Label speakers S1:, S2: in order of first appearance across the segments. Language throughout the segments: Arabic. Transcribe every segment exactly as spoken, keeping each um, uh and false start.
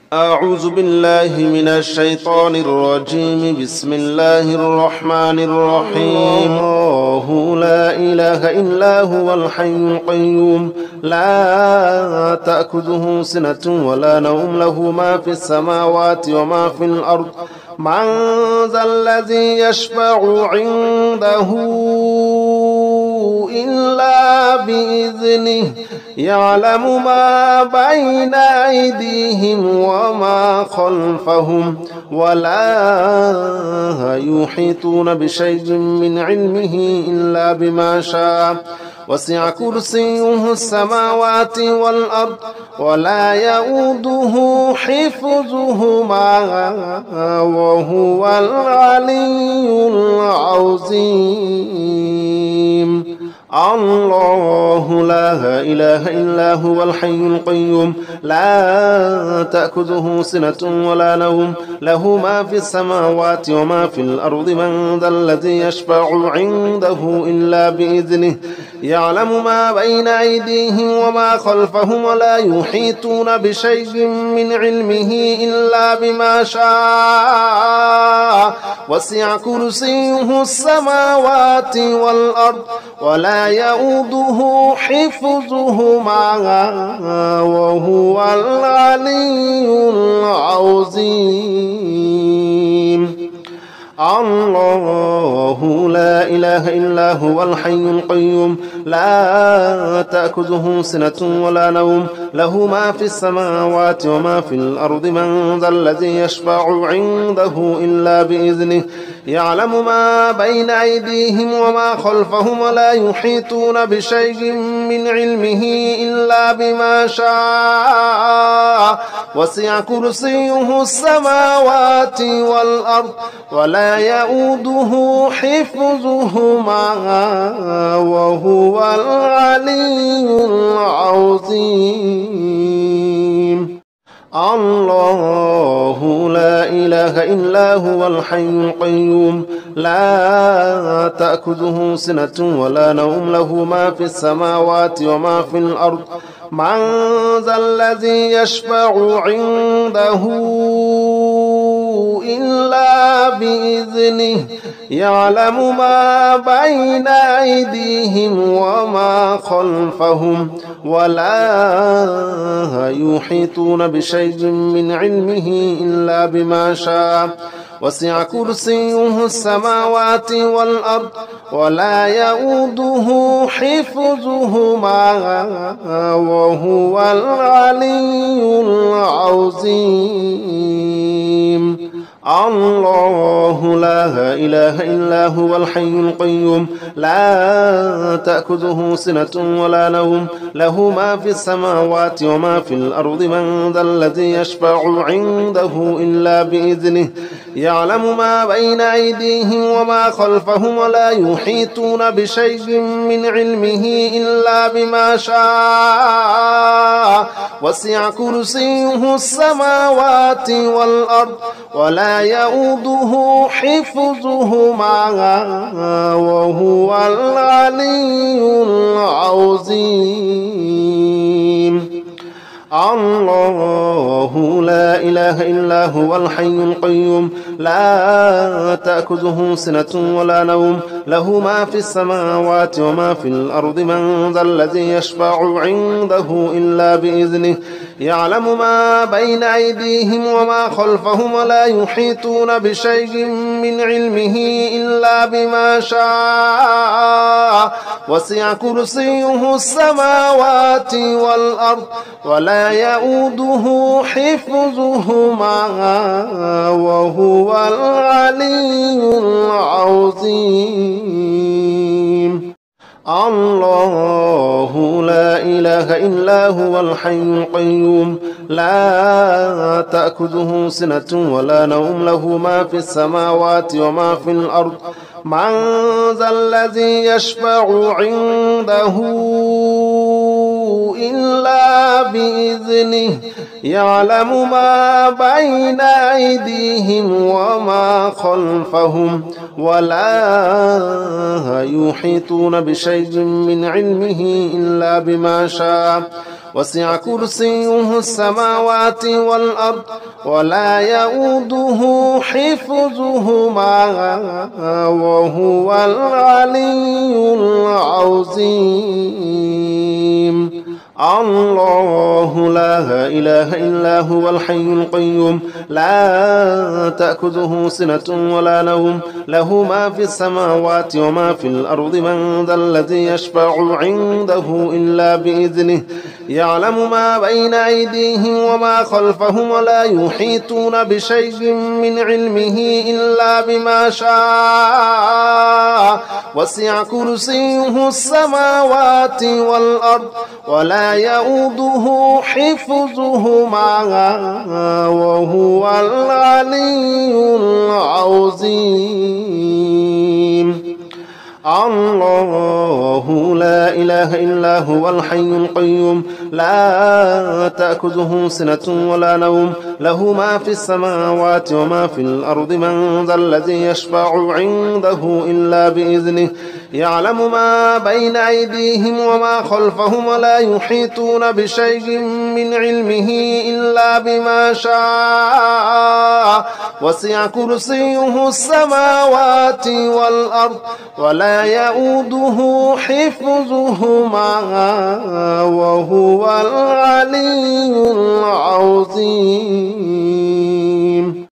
S1: أعوذ بالله من الشيطان الرجيم. بسم الله الرحمن الرحيم. الله لا إله إلا هو الحي القيوم لا تأخذه سنة ولا نوم له ما في السماوات وما في الأرض من ذا الذي يشفع عنده إلا بإذنه يعلم ما بين أيديهم وما خلفهم ولا يحيطون بشيء من علمه إلا بما شاء وسع كرسيه السماوات والأرض ولا يؤوده حفظهما وهو العلي العظيم. الله لا إله إلا هو الحي القيوم لا تأخذه سنة ولا نوم له ما في السماوات وما في الأرض من ذا الذي يشفع عنده إلا بإذنه يعلم ما بين أيديهم وما خلفهم ولا يحيطون بشيء من علمه إلا بما شاء وسع كرسيه السماوات والأرض ولا يؤوده حفظهما وهو العلي العظيم. الله لا إله إلا هو الحي القيوم لا تأخذه سنة ولا نوم له ما في السماوات وما في الأرض من ذا الذي يشفع عنده إلا بإذنه يعلم ما بين أيديهم وما خلفهم ولا يحيطون بشيء من علمه إلا بما شاء وسع كرسيه السماوات والأرض ولا يؤوده حفظهما وهو العلي العظيم. الله لا إله إلا هو الحي القيوم لا تأخذه سنة ولا نوم له ما في السماوات وما في الأرض من ذا الذي يشفع عنده إلا بإذنه يعلم ما بين أيديهم وما خلفهم ولا يحيطون بشيء من علمه إلا بما شاء وسع كرسيه السماوات والأرض ولا يؤوده حفظهما وهو العلي العظيم. الله لا إله إلا هو الحي القيوم لا تأخذه سنة ولا نوم له ما في السماوات وما في الأرض من ذا الذي يشفع عنده إلا بإذنه يعلم ما بين أيديهم وما خلفهم ولا يحيطون بشيء من علمه إلا بما شاء وسع كرسيه السماوات والأرض ولا يؤوده حفظهما وهو العلي العظيم. الله لا إله إلا هو الحي القيوم لا تأخذه سنة ولا نوم له ما في السماوات وما في الأرض من ذا الذي يشفع عنده إلا بإذنه يعلم ما بين أيديهم وما خلفهم ولا يحيطون بشيء من علمه إلا بما شاء وسع كرسيه السماوات والأرض ولا يؤوده حفظهما وهو العلي العظيم. الله لا إله إلا هو الحي القيوم لا تأخذه سنة ولا نوم له ما في السماوات وما في الأرض من ذا الذي يشفع عنده إلا بإذنه يعلم ما بين أيديهم وما خلفهم ولا يحيطون بشيء من علمه إلا بما شاء وسع كرسيه السماوات والأرض ولا يؤوده حفظهما وهو العلي العظيم. الله لا إله إلا هو الحي القيوم لا تأخذه سنة ولا نوم له ما في السماوات وما في الأرض من ذا الذي يشفع عنده إلا بإذنه يعلم ما بين أيديهم وما خلفهم ولا يحيطون بشيء من علمه إلا بما شاء وسع كرسيه السماوات والأرض ولا يؤوده حفظهما وهو العلي العظيم. الله لا إله إلا هو الحي القيوم لا تأخذه سنة ولا نوم له ما في السماوات وما في الأرض من ذا الذي يشفع عنده إلا بإذنه يعلم ما بين أيديهم وما خلفهم ولا يحيطون بشيء من علمه إلا بما شاء وسع كرسيه السماوات والأرض ولا يؤوده حفظهما وهو العلي العظيم.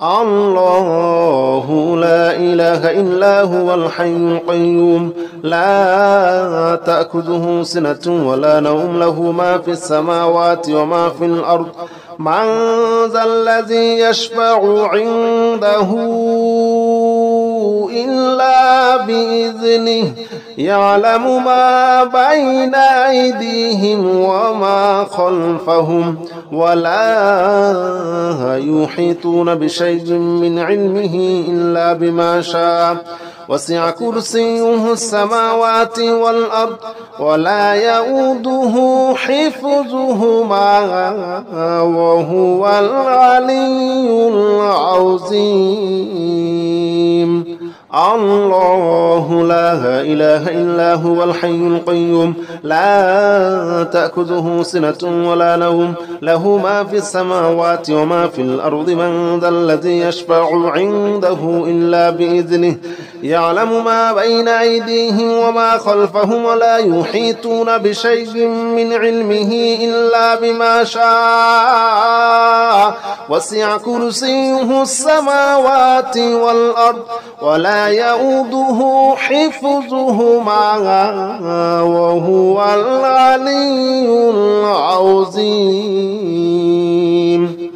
S1: الله لا إله إلا هو الحي القيوم لا تأخذه سنة ولا نوم له ما في السماوات وما في الأرض من ذا الذي يشفع عنده إلا بإذنه يعلم ما بين أيديهم وما خلفهم ولا يحيطون بشيء من علمه إلا بما شاء وسع كرسيه السماوات والأرض ولا يؤوده حفظهما وهو العلي العظيم. الله لا إله إلا هو الحي القيوم لا تأخذه سنة ولا نوم له ما في السماوات وما في الأرض من ذا الذي يشفع عنده إلا بإذنه يعلم ما بين أيديهم وما خلفهم ولا يحيطون بشيء من علمه إلا بما شاء وسع كرسيه السماوات والأرض ولا يؤوده حفظهما وهو العلي العظيم.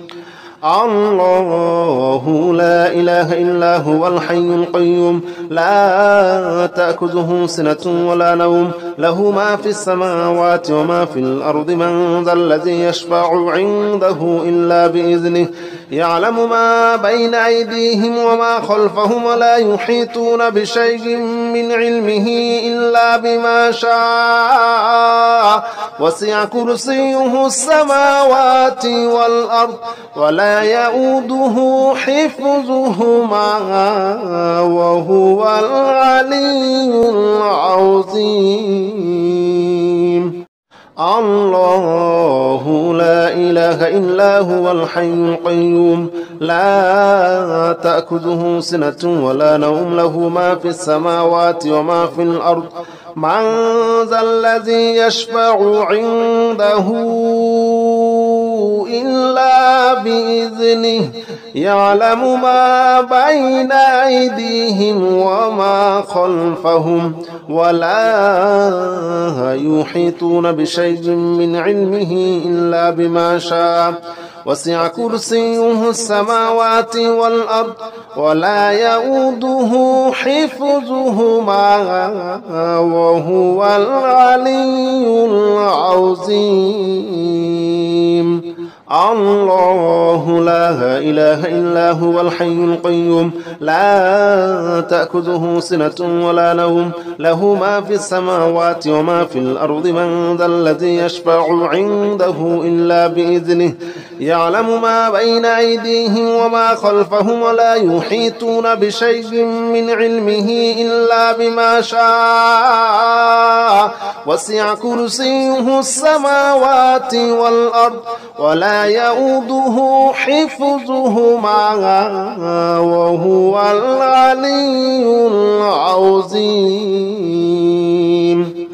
S1: الله لا إله إلا هو الحي القيوم لا تأخذه سنة ولا نوم له ما في السماوات وما في الأرض من ذا الذي يشفع عنده إلا بإذنه يعلم ما بين أيديهم وما خلفهم ولا يحيطون بشيء من علمه إلا بما شاء وسع كرسيه السماوات والأرض ولا يؤوده حفظهما وهو العلي العظيم. الله لا إله إلا هو الحي القيوم لا تأخذه سنة ولا نوم له ما في السماوات وما في الأرض من ذا الذي يشفع عنده إلا بإذنه يعلم ما بين أيديهم وما خلفهم ولا يحيطون بشيء من علمه إلا بما شاء وسع كرسيه السماوات والأرض ولا يؤوده حفظهما وهو العلي العظيم. الله لا إله إلا هو الحي القيوم لا تأخذه سنة ولا نوم له ما في السماوات وما في الأرض من ذا الذي يشفع عنده إلا بإذنه يعلم ما بين أيديهم وما خلفهم ولا يحيطون بشيء من علمه إلا بما شاء وسع كرسيه السماوات والأرض ولا يؤوده حفظهما وهو العلي العظيم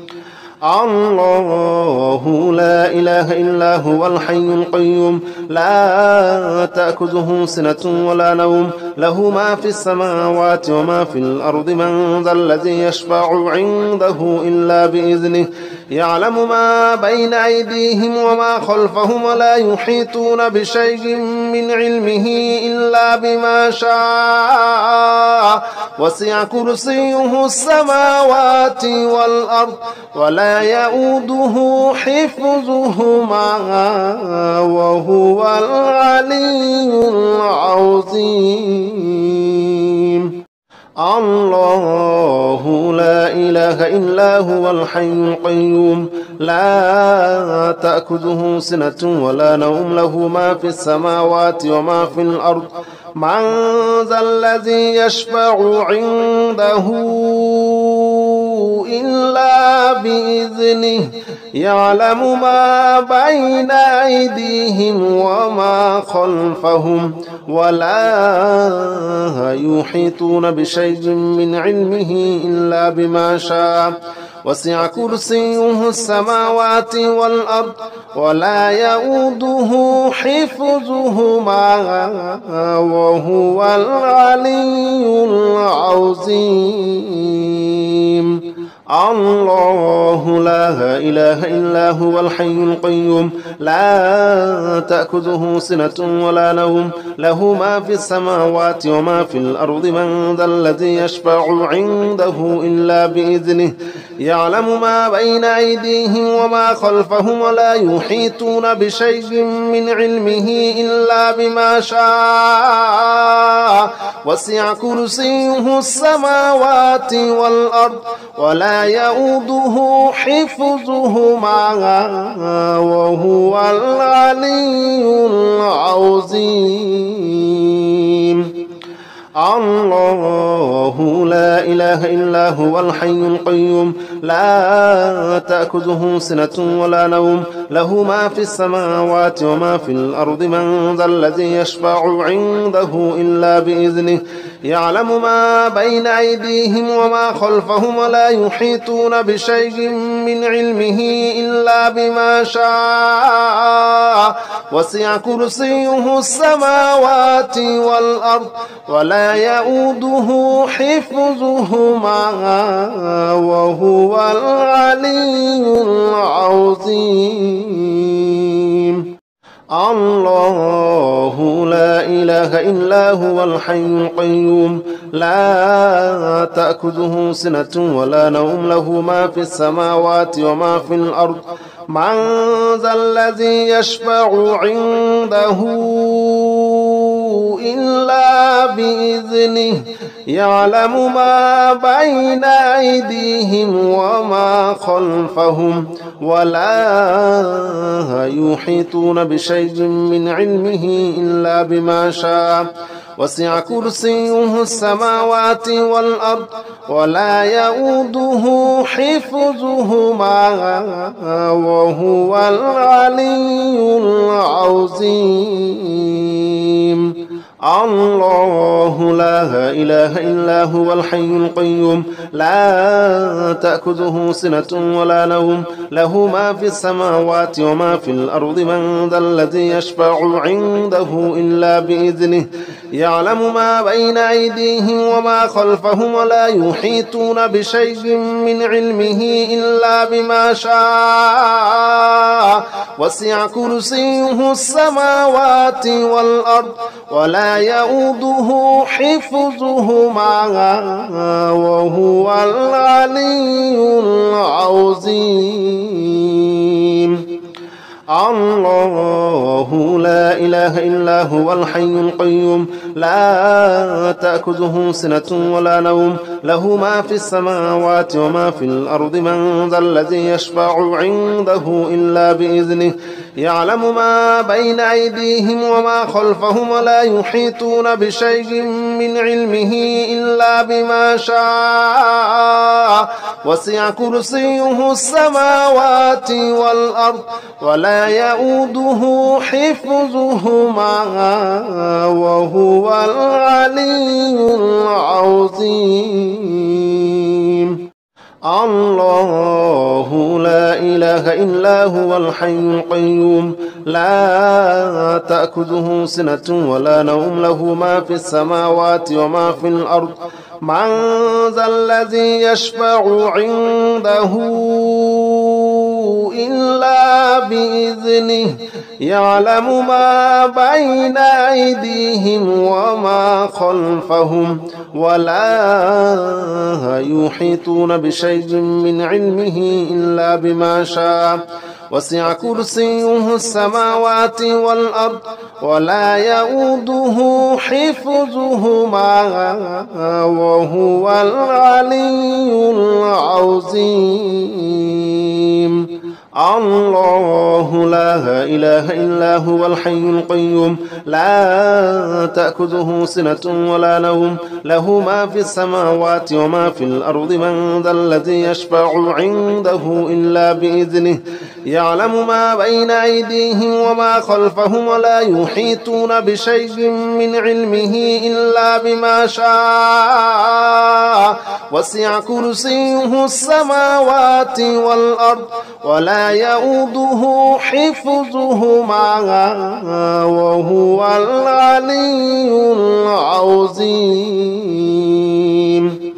S1: الله لا إله إلا هو الحي القيوم لا تأخذه سنة ولا نوم له ما في السماوات وما في الأرض من ذا الذي يشفع عنده إلا بإذنه يعلم ما بين أيديهم وما خلفهم ولا يحيطون بشيء من علمه إلا بما شاء وسع كرسيه السماوات والأرض ولا يؤوده حفظهما وهو العلي العظيم الله لا إله إلا هو الحي القيوم لا تأخذه سنة ولا نوم له ما في السماوات وما في الأرض من ذا الذي يشفع عنده إلا بإذنه يعلم ما بين أيديهم وما خلفهم ولا يحيطون بشيء من علمه إلا بما شاء وسع كرسيه السماوات والأرض ولا يؤوده حفظهما وهو العلي العظيم الله لا إله إلا هو الحي القيوم لا تأخذه سنة ولا نوم له ما في السماوات وما في الأرض من ذا الذي يشفع عنده إلا بإذنه يعلم ما بين أيديهم وما خلفهم ولا يحيطون بشيء من علمه إلا بما شاء وسع كرسيه السماوات والأرض ولا يؤوده حفظهما وهو العلي العظيم الله لا إله إلا هو الحي القيوم لا تأخذه سنة ولا نوم له ما في السماوات وما في الأرض من ذا الذي يشفع عنده إلا بإذنه يعلم ما بين أيديهم وما خلفهم ولا يحيطون بشيء من علمه إلا بما شاء وسع كرسيه السماوات والأرض ولا يؤوده حفظهما وهو العلي العظيم الله لا إله إلا هو الحي القيوم لا تأخذه سنة ولا نوم له ما في السماوات وما في الأرض من ذا الذي يشفع عنده إلا بإذنه يعلم ما بين أيديهم وما خلفهم ولا يحيطون بشيء من علمه إلا بما شاء وسع كرسيه السماوات والأرض ولا يؤوده حفظهما وهو العلي العظيم الله لا إله إلا هو الحي القيوم لا تأخذه سنة ولا نوم له ما في السماوات وما في الأرض من ذا الذي يشفع عنده إلا بإذنه يعلم ما بين أيديهم وما خلفهم ولا يحيطون بشيء من علمه إلا بما شاء وسع كرسيه السماوات والأرض ولا يؤوده حفظهما وهو العلي العظيم الله لا إله إلا هو الحي القيوم لا تأخذه سنة ولا نوم له ما في السماوات وما في الأرض من ذا الذي يشفع عنده إلا بإذنه يعلم ما بين أيديهم وما خلفهم ولا يحيطون بشيء من علمه إلا بما شاء وسع كرسيه السماوات والأرض ولا يؤوده حفظهما وهو العلي العظيم الله لا إله إلا هو الحي القيوم لا تأخذه سنة ولا نوم له ما في السماوات وما في الأرض من ذا الذي يشفع عنده إلا بإذنه يعلم ما بين أيديهم وما خلفهم ولا يحيطون بشيء من علمه إلا بما شاء وسع كرسيه السماوات والأرض ولا يؤوده حفظهما وهو العلي العظيم الله لا إله إلا هو الحي القيوم لا تأخذه سنة ولا نوم له ما في السماوات وما في الأرض من ذا الذي يشفع عنده إلا بإذنه يعلم ما بين أيديهم وما خلفهم ولا يحيطون بشيء من علمه إلا بما شاء وسع كرسيه السماوات والأرض ولا يؤوده حفظهما وهو العلي العظيم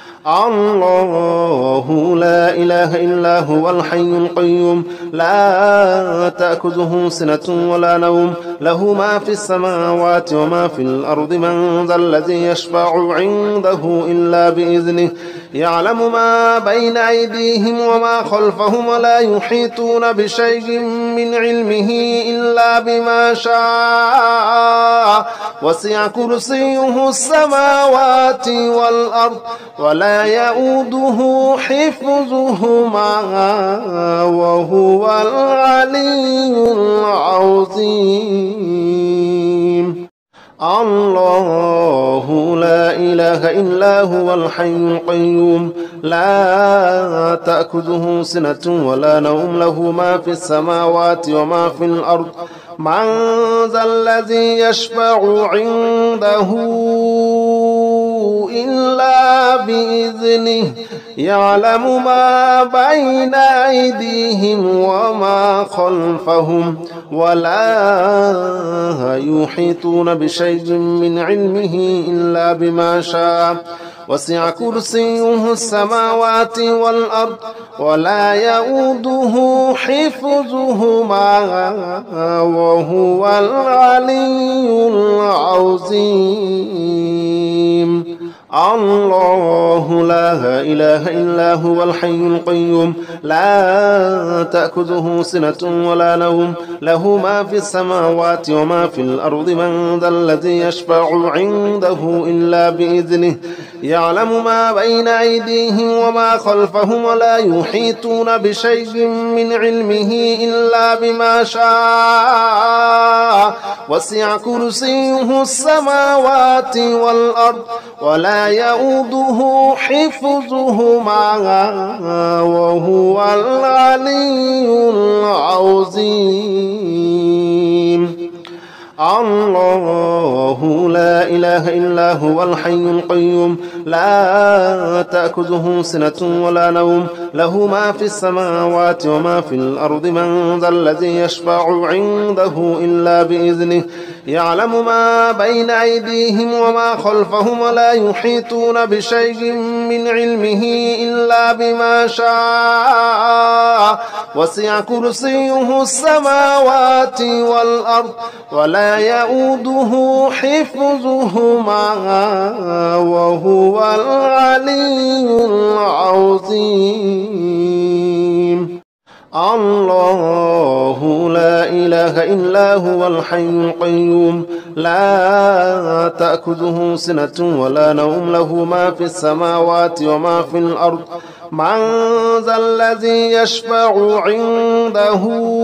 S1: الله لا إله إلا هو الحي القيوم لا تأخذه سنة ولا نوم له ما في السماوات وما في الأرض من ذا الذي يشفع عنده إلا بإذنه يعلم ما بين أيديهم وما خلفهم ولا يحيطون بشيء من علمه إلا بما شاء وسع كرسيه السماوات والأرض ولا يؤوده حفظهما وهو العلي العظيم الله لا إله إلا هو الحي القيوم لا تأخذه سنة ولا نوم له ما في السماوات وما في الأرض من ذا الذي يشفع عنده إلا بإذنه يعلم ما بين أيديهم وما خلفهم ولا يحيطون بشيء من علمه إلا بما شاء وسع كرسيه السماوات والأرض ولا يؤوده حفظهما وهو العلي العظيم الله لا إله إلا هو الحي القيوم لا تأخذه سنة ولا نوم له ما في السماوات وما في الأرض من ذا الذي يشفع عنده إلا بإذنه يعلم ما بين أيديهم وما خلفهم ولا يحيطون بشيء من علمه إلا بما شاء وسع كرسيه السماوات والأرض ولا يؤوده حفظهما وهو العلي العظيم الله لا إله إلا هو الحي القيوم لا تأخذه سنة ولا نوم له ما في السماوات وما في الأرض من ذا الذي يشفع عنده إلا بإذنه يعلم ما بين أيديهم وما خلفهم ولا يحيطون بشيء من علمه إلا بما شاء وسع كرسيه السماوات والأرض ولا يؤوده حفظهما وهو العلي العظيم الله لا إله إلا هو الحي القيوم لا تأخذه سنة ولا نوم له ما في السماوات وما في الأرض من ذا الذي يشفع عنده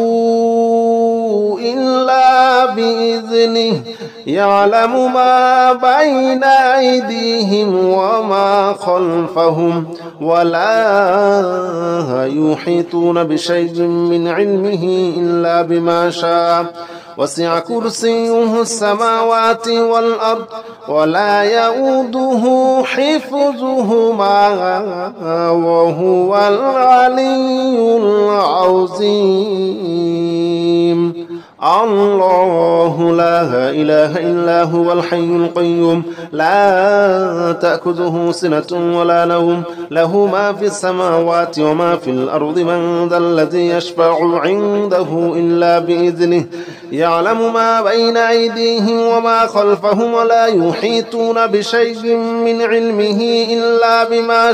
S1: إلا بإذنه يعلم ما بين أيديهم وما خلفهم ولا يحيطون بشيء من علمه إلا بما شاء وسع كرسيه السماوات والأرض ولا يؤوده حفظهما وهو العلي العظيم الله لا إله إلا هو الحي القيوم لا تأخذه سنة ولا نوم له ما في السماوات وما في الأرض من ذا الذي يشفع عنده إلا بإذنه يعلم ما بين أيديهم وما خلفهم ولا يحيطون بشيء من علمه إلا بما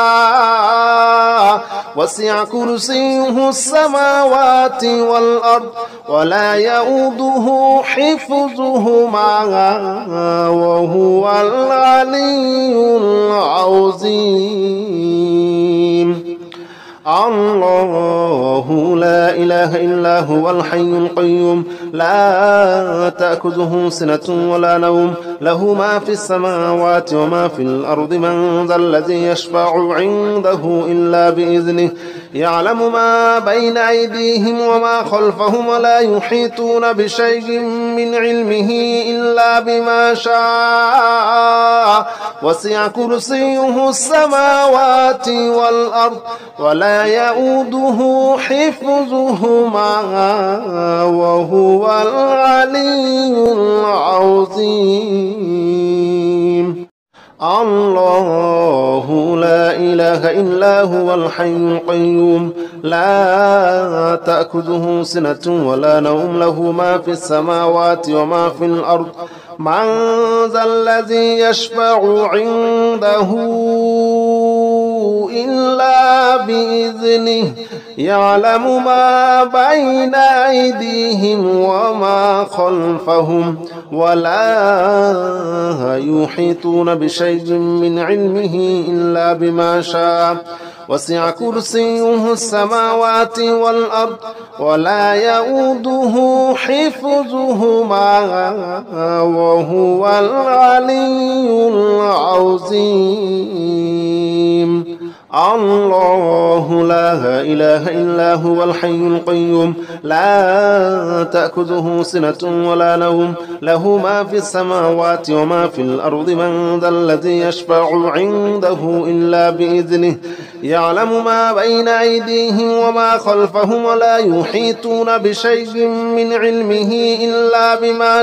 S1: شاء وسع كرسيه السماوات والأرض ولا يؤوده حفظهما وهو العلي العظيم الله لا إله إلا هو الحي القيوم لا تأخذه سنة ولا نوم له ما في السماوات وما في الأرض من ذا الذي يشفع عنده إلا بإذنه يعلم ما بين أيديهم وما خلفهم ولا يحيطون بشيء من علمه إلا بما شاء وسع كرسيه السماوات والأرض ولا يؤوده حفظهما وهو العلي العظيم الله لا إله إلا هو الحي القيوم لا تأخذه سنة ولا نوم له ما في السماوات وما في الأرض من ذا الذي يشفع عنده إلا بإذنه يعلم ما بين أيديهم وما خلفهم ولا يحيطون بشيء من علمه إلا بما شاء وسع كرسيه السماوات والأرض ولا يؤوده حفظهما وهو العلي العظيم الله لا إله إلا هو الحي القيوم لا تأخذه سنة ولا نوم له ما في السماوات وما في الأرض من ذا الذي يشفع عنده إلا بإذنه يعلم ما بين أيديهم وما خلفهم ولا يحيطون بشيء من علمه إلا بما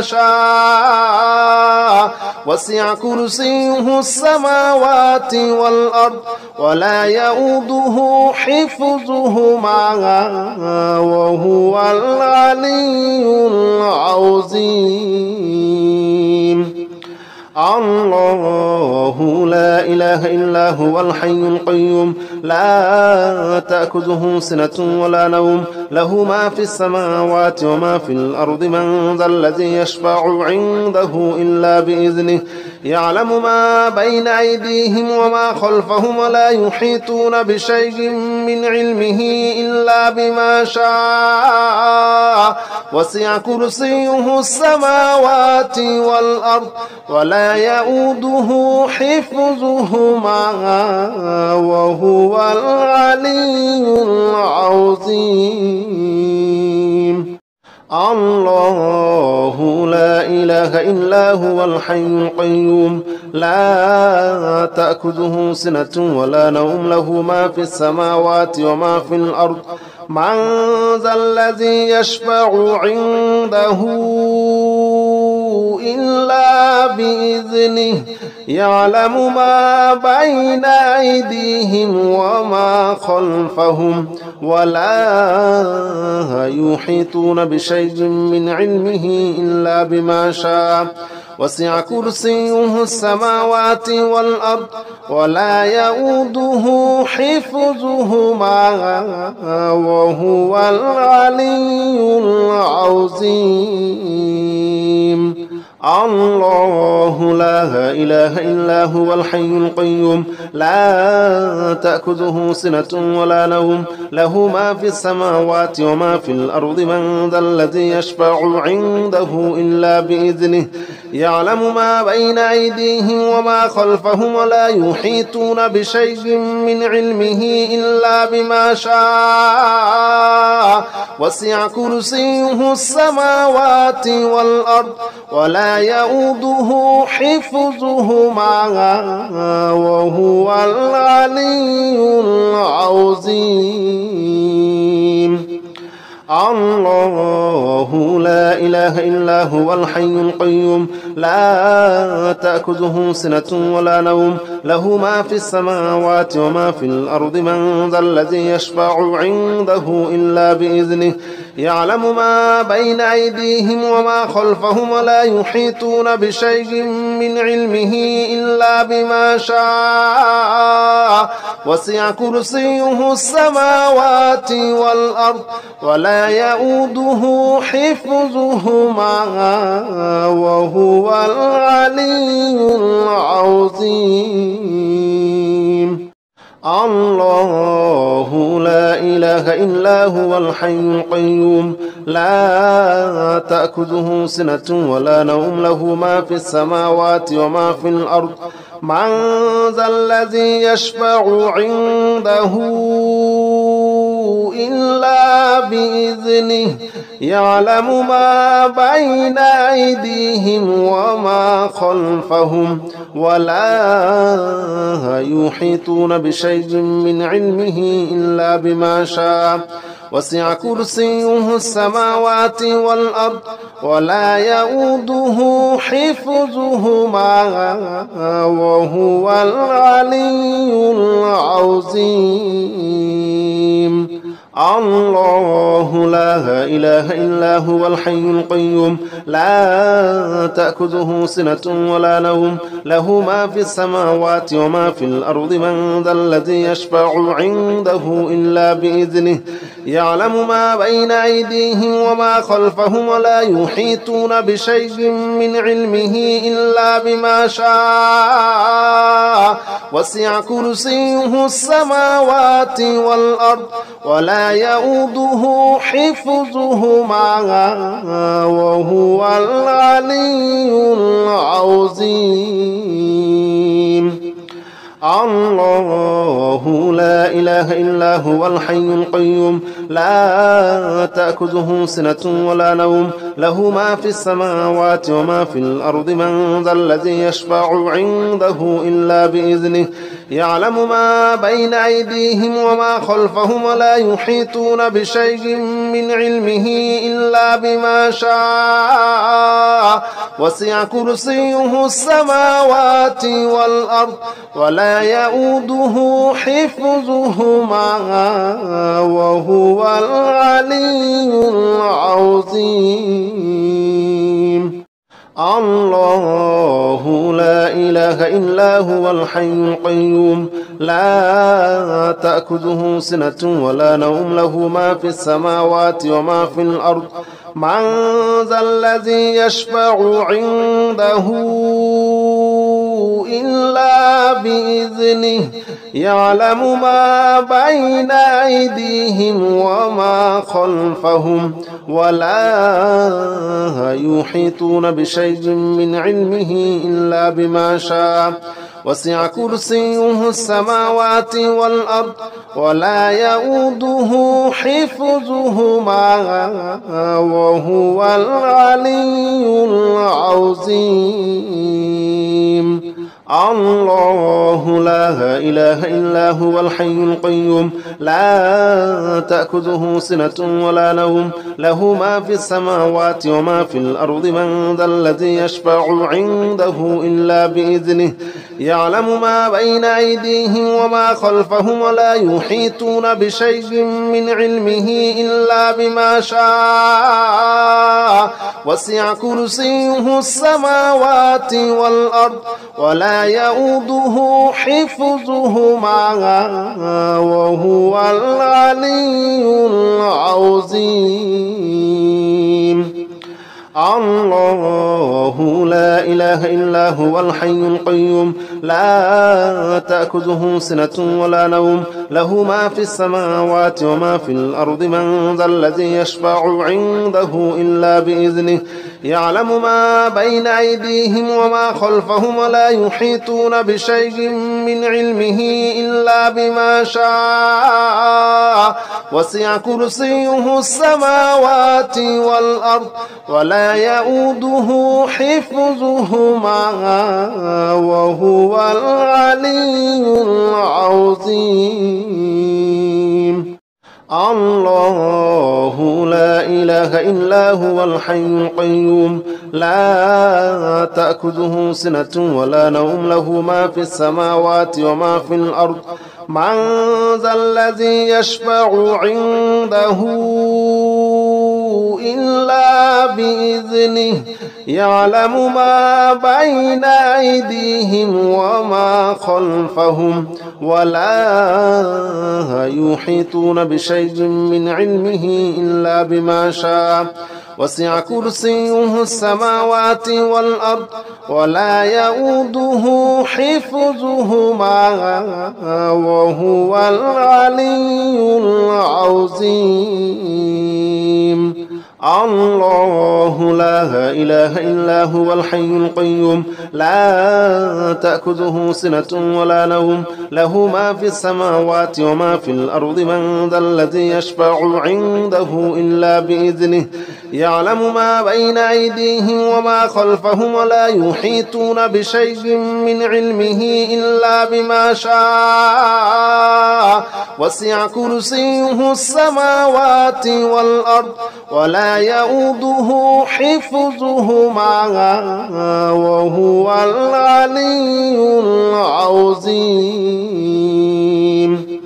S1: شاء وسع كرسيه السماوات والأرض ولا يؤوده حفظهما وهو العلي العظيم الله لا إله إلا هو الحي القيوم لا تأخذه سنة ولا نوم له ما في السماوات وما في الأرض من ذا الذي يشفع عنده إلا بإذنه يعلم ما بين أيديهم وما خلفهم ولا يحيطون بشيء من علمه إلا بما شاء وسع كرسيه السماوات والأرض ولا يؤوده حفظهما وهو العلي العظيم الله لا إله إلا هو الحي القيوم لا تأخذه سنة ولا نوم له ما في السماوات وما في الأرض من ذا الذي يشفع عنده إلا بإذنه يعلم ما بين أيديهم وما خلفهم ولا يحيطون بشيء من علمه إلا بما شاء وسع كرسيه السماوات والأرض ولا يؤوده حفظهما وهو العلي العظيم. الله لا إله إلا هو الحي القيوم لا تأخذه سنة ولا نوم له ما في السماوات وما في الأرض من ذا الذي يشفع عنده إلا بإذنه يعلم ما بين أيديهم وما خلفهم ولا يحيطون بشيء من علمه إلا بما شاء وسع كرسيه السماوات والأرض ولا يؤوده حفظهما وهو العلي العظيم. الله لا إله إلا هو الحي القيوم لا تأخذه سنة ولا نوم له ما في السماوات وما في الأرض من ذا الذي يشفع عنده إلا بإذنه يعلم ما بين أيديهم وما خلفهم ولا يحيطون بشيء من علمه إلا بما شاء وسع كرسيه السماوات والأرض ولا يؤوده حفظهما وهو العلي العظيم. الله لا إله إلا هو الحي القيوم لا تأخذه سنة ولا نوم له ما في السماوات وما في الأرض من ذا الذي يشفع عنده إلا بإذنه يعلم ما بين أيديهم وما خلفهم ولا يحيطون بشيء من علمه إلا بما شاء وسع كرسيه السماوات والأرض ولا يؤوده حفظهما وهو العلي العظيم. الله لا إله إلا هو الحي القيوم لا تأخذه سنة ولا نوم له ما في السماوات وما في الأرض من ذا الذي يشفع عنده إلا بإذنه يعلم ما بين أيديهم وما خلفهم ولا يحيطون بشيء من علمه إلا بما شاء وسع كرسيه السماوات والأرض ولا يؤوده حفظهما وهو العلي العظيم. الله لا إله إلا هو الحي القيوم لا تأخذه سنة ولا نوم له ما في السماوات وما في الأرض من ذا الذي يشفع عنده إلا بإذنه يعلم ما بين أيديهم وما خلفهم ولا يحيطون بشيء من علمه إلا بما شاء وسع كرسيه السماوات والأرض ولا يؤوده حفظهما وهو العلي العظيم. الله لا إله إلا هو الحي القيوم لا تأخذه سنة ولا نوم له ما في السماوات وما في الأرض من ذا الذي يشفع عنده إلا بإذنه يعلم ما بين أيديهم وما خلفهم ولا يحيطون بشيء من علمه إلا بما شاء وسع كرسيه السماوات والأرض ولا يؤوده حفظهما وهو العلي العظيم. الله لا إله إلا هو الحي القيوم لا تأخذه سنة ولا نوم له ما في السماوات وما في الأرض من ذا الذي يشفع عنده إلا بإذنه يعلم ما بين أيديهم وما خلفهم ولا يحيطون بشيء من علمه إلا بما شاء وسع كرسيه السماوات والأرض ولا يؤوده حفظهما وهو العلي العظيم الله لا إله إلا هو الحي القيوم لا تأخذه سنة ولا نوم له ما في السماوات وما في الأرض من ذا الذي يشفع عنده إلا بإذنه يعلم ما بين أيديهم وما خلفهم ولا يحيطون بشيء من علمه إلا بما شاء وسع كرسيه السماوات والأرض ولا يؤوده حفظهما وهو العلي العظيم الله لا إله إلا هو الحي القيوم لا تأخذه سنة ولا نوم له ما في السماوات وما في الأرض من ذا الذي يشفع عنده إلا بإذنه يعلم ما بين أيديهم وما خلفهم ولا يحيطون بشيء من علمه إلا بما شاء وسع كرسيه السماوات والأرض ولا يؤوده حفظهما وهو العلي العظيم الله لا إله إلا هو الحي القيوم لا تأخذه سنة ولا نوم له ما في السماوات وما في الأرض من ذا الذي يشفع عنده إلا بإذنه يعلم ما بين أيديهم وما خلفهم ولا يحيطون بشيء من علمه إلا بما شاء وسع كرسيه السماوات والأرض ولا يؤوده حفظهما وهو العلي العظيم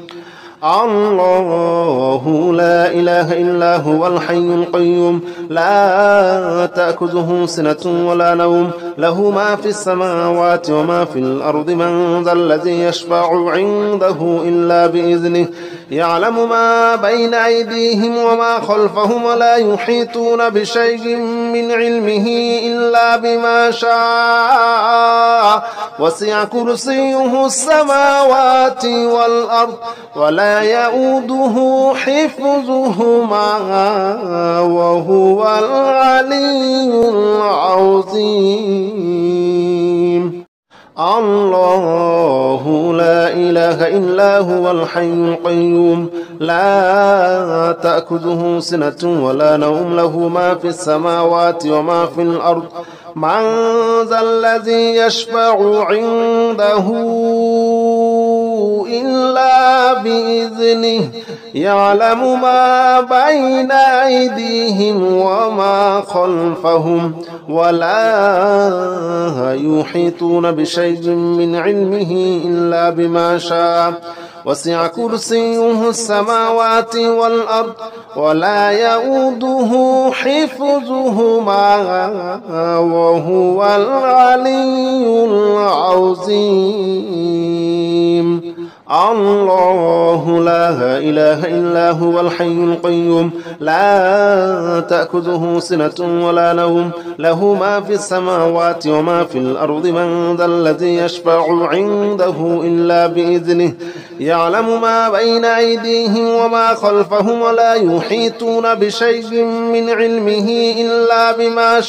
S1: الله لا إله إلا هو الحي القيوم لا تأخذه سنة ولا نوم له ما في السماوات وما في الأرض من ذا الذي يشفع عنده إلا بإذنه يعلم ما بين أيديهم وما خلفهم ولا يحيطون بشيء من علمه إلا بما شاء وسع كرسيه السماوات والأرض ولا يؤوده حفظهما وهو العلي العظيم الله لا إله إلا هو الحي القيوم لا تأخذه سنة ولا نوم له ما في السماوات وما في الأرض من ذا الذي يشفع عنده إلا بإذنه يعلم ما بين أيديهم وما خلفهم ولا يحيطون بشيء من علمه إلا بما شاء وسع كرسيه السماوات والأرض ولا يؤوده حفظهما وهو العلي العظيم الله لا إله إلا هو الحي القيوم لا تأخذه سنة ولا نوم له ما في السماوات وما في الأرض من ذا الذي يشفع عنده إلا بإذنه يعلم ما بين أيديهم وما خلفهم ولا يحيطون بشيء من علمه إلا بما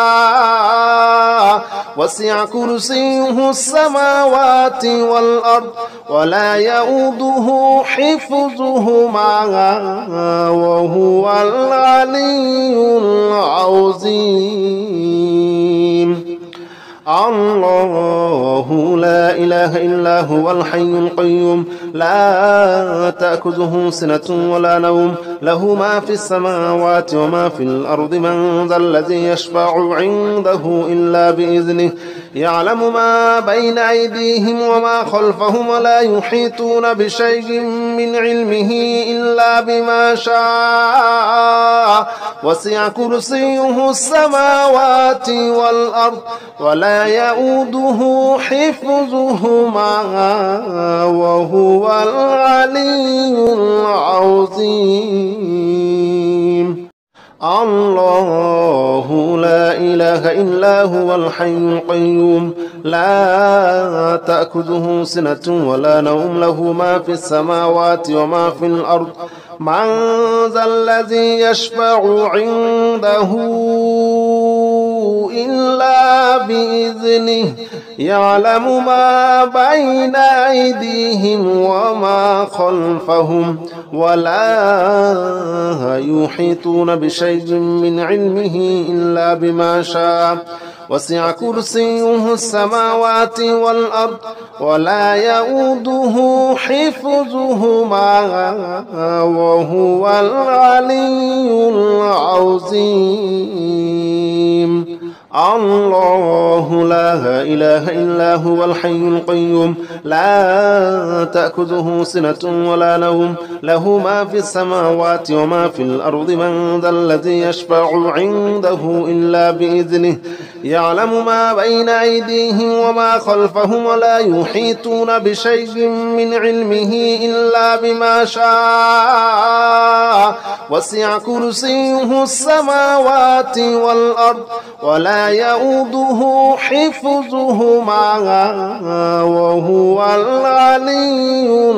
S1: شاء وسع كرسيه السماوات والأرض ولا يؤوده حفظهما وهو العلي العظيم الله لا إله إلا هو الحي القيوم لا تأخذه سنة ولا نوم له ما في السماوات وما في الأرض من ذا الذي يشفع عنده إلا بإذنه يعلم ما بين أيديهم وما خلفهم ولا يحيطون بشيء من علمه إلا بما شاء وسع كرسيه السماوات والأرض ولا يؤوده حفظهما وهو العلي العظيم الله لا إله إلا هو الحي القيوم لا تأخذه سنة ولا نوم له ما في السماوات وما في الأرض من ذا الذي يشفع عنده إلا بإذنه يعلم ما بين أيديهم وما خلفهم ولا يحيطون بشيء من علمه إلا بما شاء وسع كرسيه السماوات والأرض ولا يؤوده حفظهما وهو العلي العظيم الله لا إله إلا هو الحي القيوم لا تأخذه سنة ولا نوم له ما في السماوات وما في الأرض من ذا الذي يشفع عنده إلا بإذنه يعلم ما بين أيديهم وما خلفهم ولا يحيطون بشيء من علمه إلا بما شاء وسع كرسيه السماوات والأرض ولا يؤوده حفظهما وهو العلي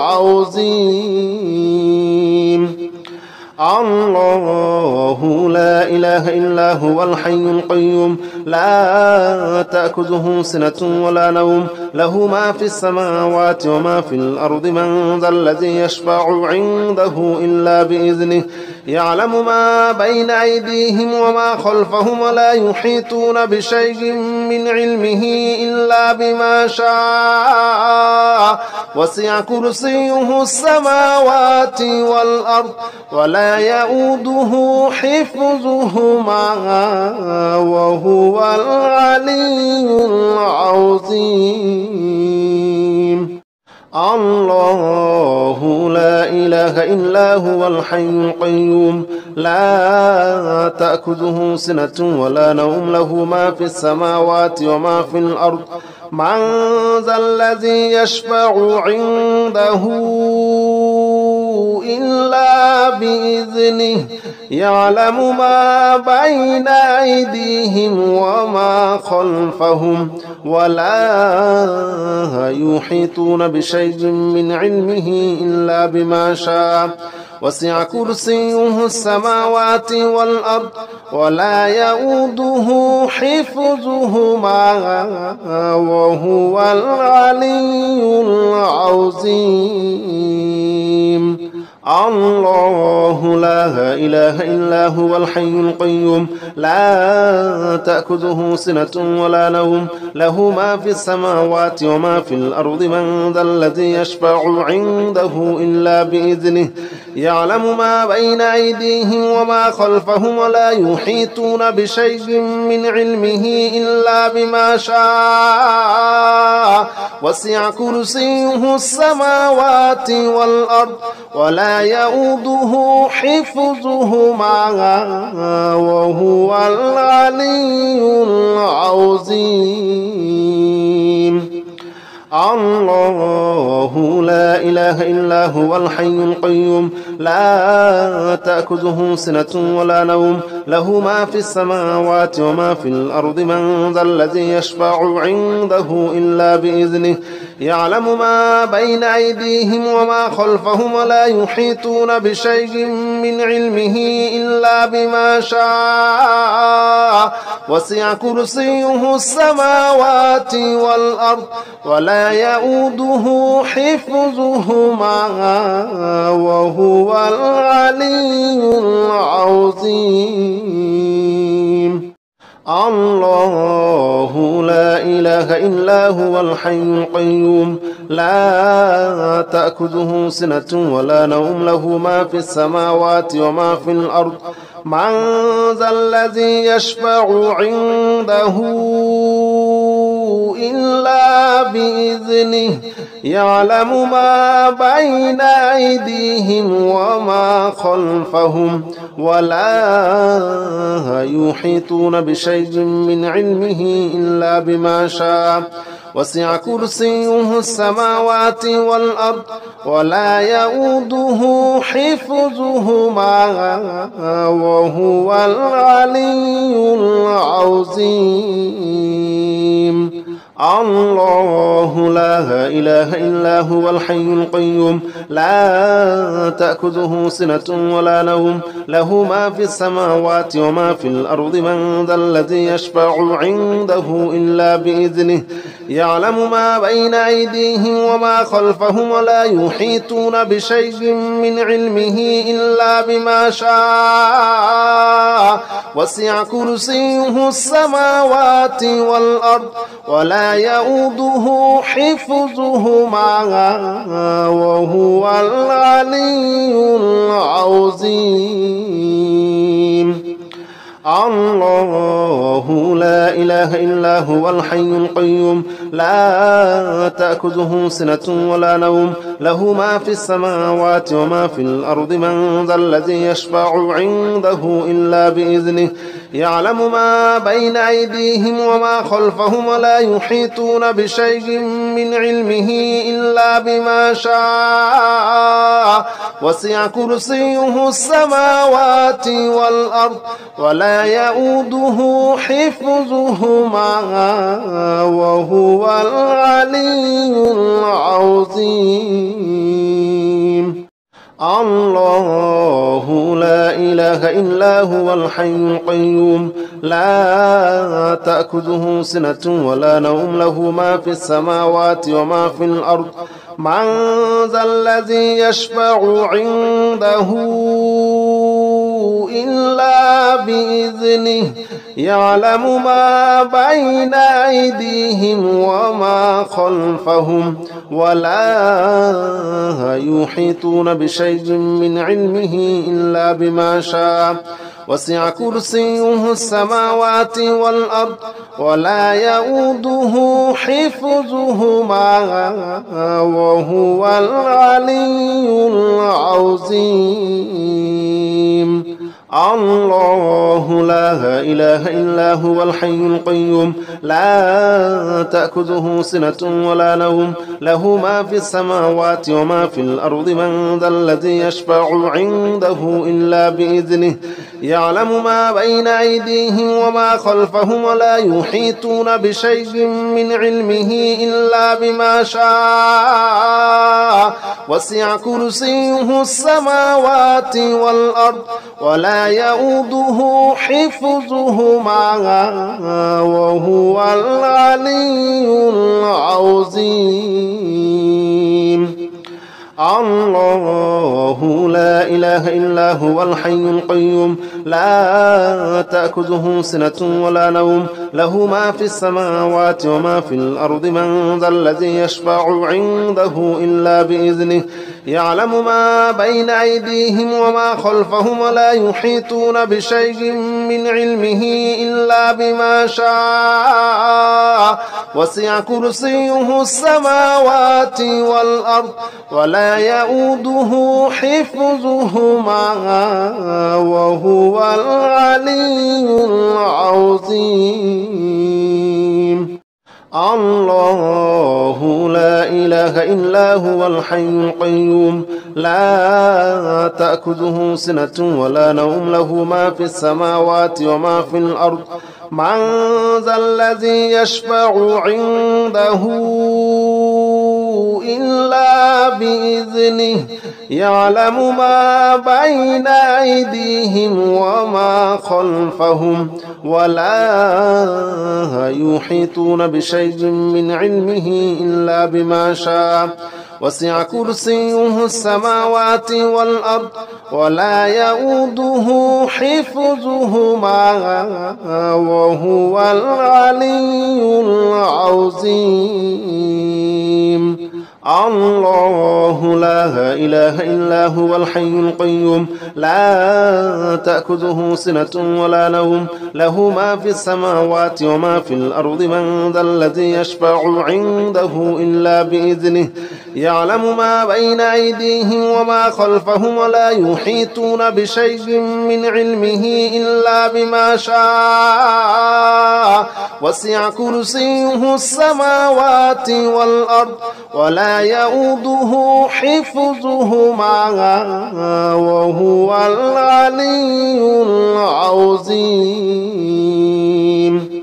S1: العظيم الله لا إله إلا هو الحي القيوم لا تأخذه سنة ولا نوم له ما في السماوات وما في الأرض من ذا الذي يشفع عنده إلا بإذنه يعلم ما بين أيديهم وما خلفهم ولا يحيطون بشيء من علمه إلا بما شاء وسع كرسيه السماوات والأرض ولا يؤوده حفظهما وهو العلي العظيم الله لا إله إلا هو الحي القيوم لا تأخذه سنة ولا نوم له ما في السماوات وما في الأرض من ذا الذي يشفع عنده إلا بإذنه يعلم ما بين أيديهم وما خلفهم ولا يحيطون بشيء من علمه إلا بما شاء وسع كرسيه السماوات والأرض ولا يؤوده حفظهما وهو العلي العظيم الله لا إله إلا هو الحي القيوم لا تأخذه سنة ولا نوم له ما في السماوات وما في الأرض من ذا الذي يشفع عنده إلا بإذنه يعلم ما بين أيديهم وما خلفهم ولا يحيطون بشيء من علمه إلا بما شاء وسع كرسيه السماوات والأرض ولا يؤوده حفظهما وهو العلي العظيم الله لا إله إلا هو الحي القيوم لا تأخذه سنة ولا نوم له ما في السماوات وما في الأرض من ذا الذي يشفع عنده إلا بإذنه يعلم ما بين أيديهم وما خلفهم ولا يحيطون بشيء من علمه إلا بما شاء وسع كرسيه السماوات والأرض ولا يؤوده حفظهما وهو العلي العظيم الله لا إله إلا هو الحي القيوم لا تأخذه سنة ولا نوم له ما في السماوات وما في الأرض من ذا الذي يشفع عنده إلا بإذنه يعلم ما بين أيديهم وما خلفهم ولا يحيطون بشيء من علمه إلا بما شاء وسع كرسيه السماوات والأرض ولا يؤوده حفظهما وهو العلي العظيم الله لا إله إلا هو الحي القيوم لا تأخذه سنة ولا نوم له ما في السماوات وما في الأرض من ذا الذي يشفع عنده إلا بإذنه يعلم ما بين أيديهم وما خلفهم ولا يحيطون بشيء من علمه إلا بما شاء وسع كرسيه السماوات والأرض ولا يؤوده حفظهما وهو العلي العظيم الله لا إله إلا هو الحي القيوم لا تأخذه سنة ولا نوم له ما في السماوات وما في الأرض من ذا الذي يشفع عنده إلا بإذنه يعلم ما بين أيديهم وما خلفهم ولا يحيطون بشيء من علمه إلا بما شاء وسع كرسيه السماوات والأرض ولا يؤوده حفظهما وهو العلي العظيم الله لا إله إلا هو الحي القيوم لا تأخذه سنة ولا نوم له ما في السماوات وما في الأرض من ذا الذي يشفع عنده إلا بإذنه يعلم ما بين أيديهم وما خلفهم ولا يحيطون بشيء من علمه إلا بما شاء وسع كرسيه السماوات والأرض ولا يؤوده حفظهما وهو العلي العظيم الله لا إله إلا هو الحي القيوم لا تأخذه سنة ولا نوم له ما في السماوات وما في الأرض من ذا الذي يشفع عنده إلا بإذنه يعلم ما بين أيديهم وما خلفهم ولا يحيطون بشيء من علمه إلا بما شاء وسع كرسيه السماوات والأرض ولا يؤوده حفظهما وهو العلي العظيم الله لا إله إلا هو الحي القيوم لا تأخذه سنة ولا نوم له ما في السماوات وما في الأرض من ذا الذي يشفع عنده إلا بإذنه يعلم ما بين أيديهم وما خلفهم ولا يحيطون بشيء من علمه إلا بما شاء وسع كرسيه السماوات والأرض ولا يؤوده حفظهما وهو العلي العظيم الله لا إله إلا هو الحي القيوم لا تأخذه سنة ولا نوم له ما في السماوات وما في الأرض من ذا الذي يشفع عنده إلا بإذنه يعلم ما بين أيديهم وما خلفهم ولا يحيطون بشيء من علمه إلا بما شاء وسع كرسيه السماوات والأرض ولا يؤوده حفظهما وهو العلي العظيم العظيم. الله لا إله إلا هو الحي القيوم لا تأخذه سنة ولا نوم له ما في السماوات وما في الأرض من ذا الذي يشفع عنده إلا بإذنه يعلم ما بين أيديهم وما خلفهم ولا يحيطون بشيء من علمه إلا بما شاء وسع كرسيه السماوات والأرض ولا يؤوده حفظهما وهو العلي العظيم.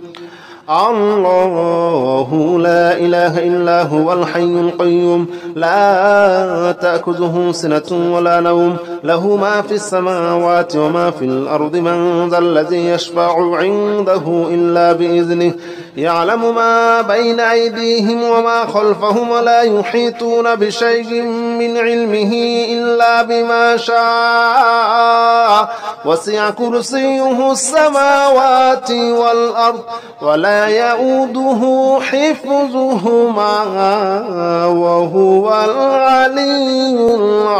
S1: الله لا إله إلا هو الحي القيوم لا تأخذه سنة ولا نوم له ما في السماوات وما في الأرض من ذا الذي يشفع عنده إلا بإذنه يعلم ما بين أيديهم وما خلفهم ولا يحيطون بشيء من علمه إلا بما شاء وسع كرسيه السماوات والأرض ولا يؤوده حفظهما وهو العلي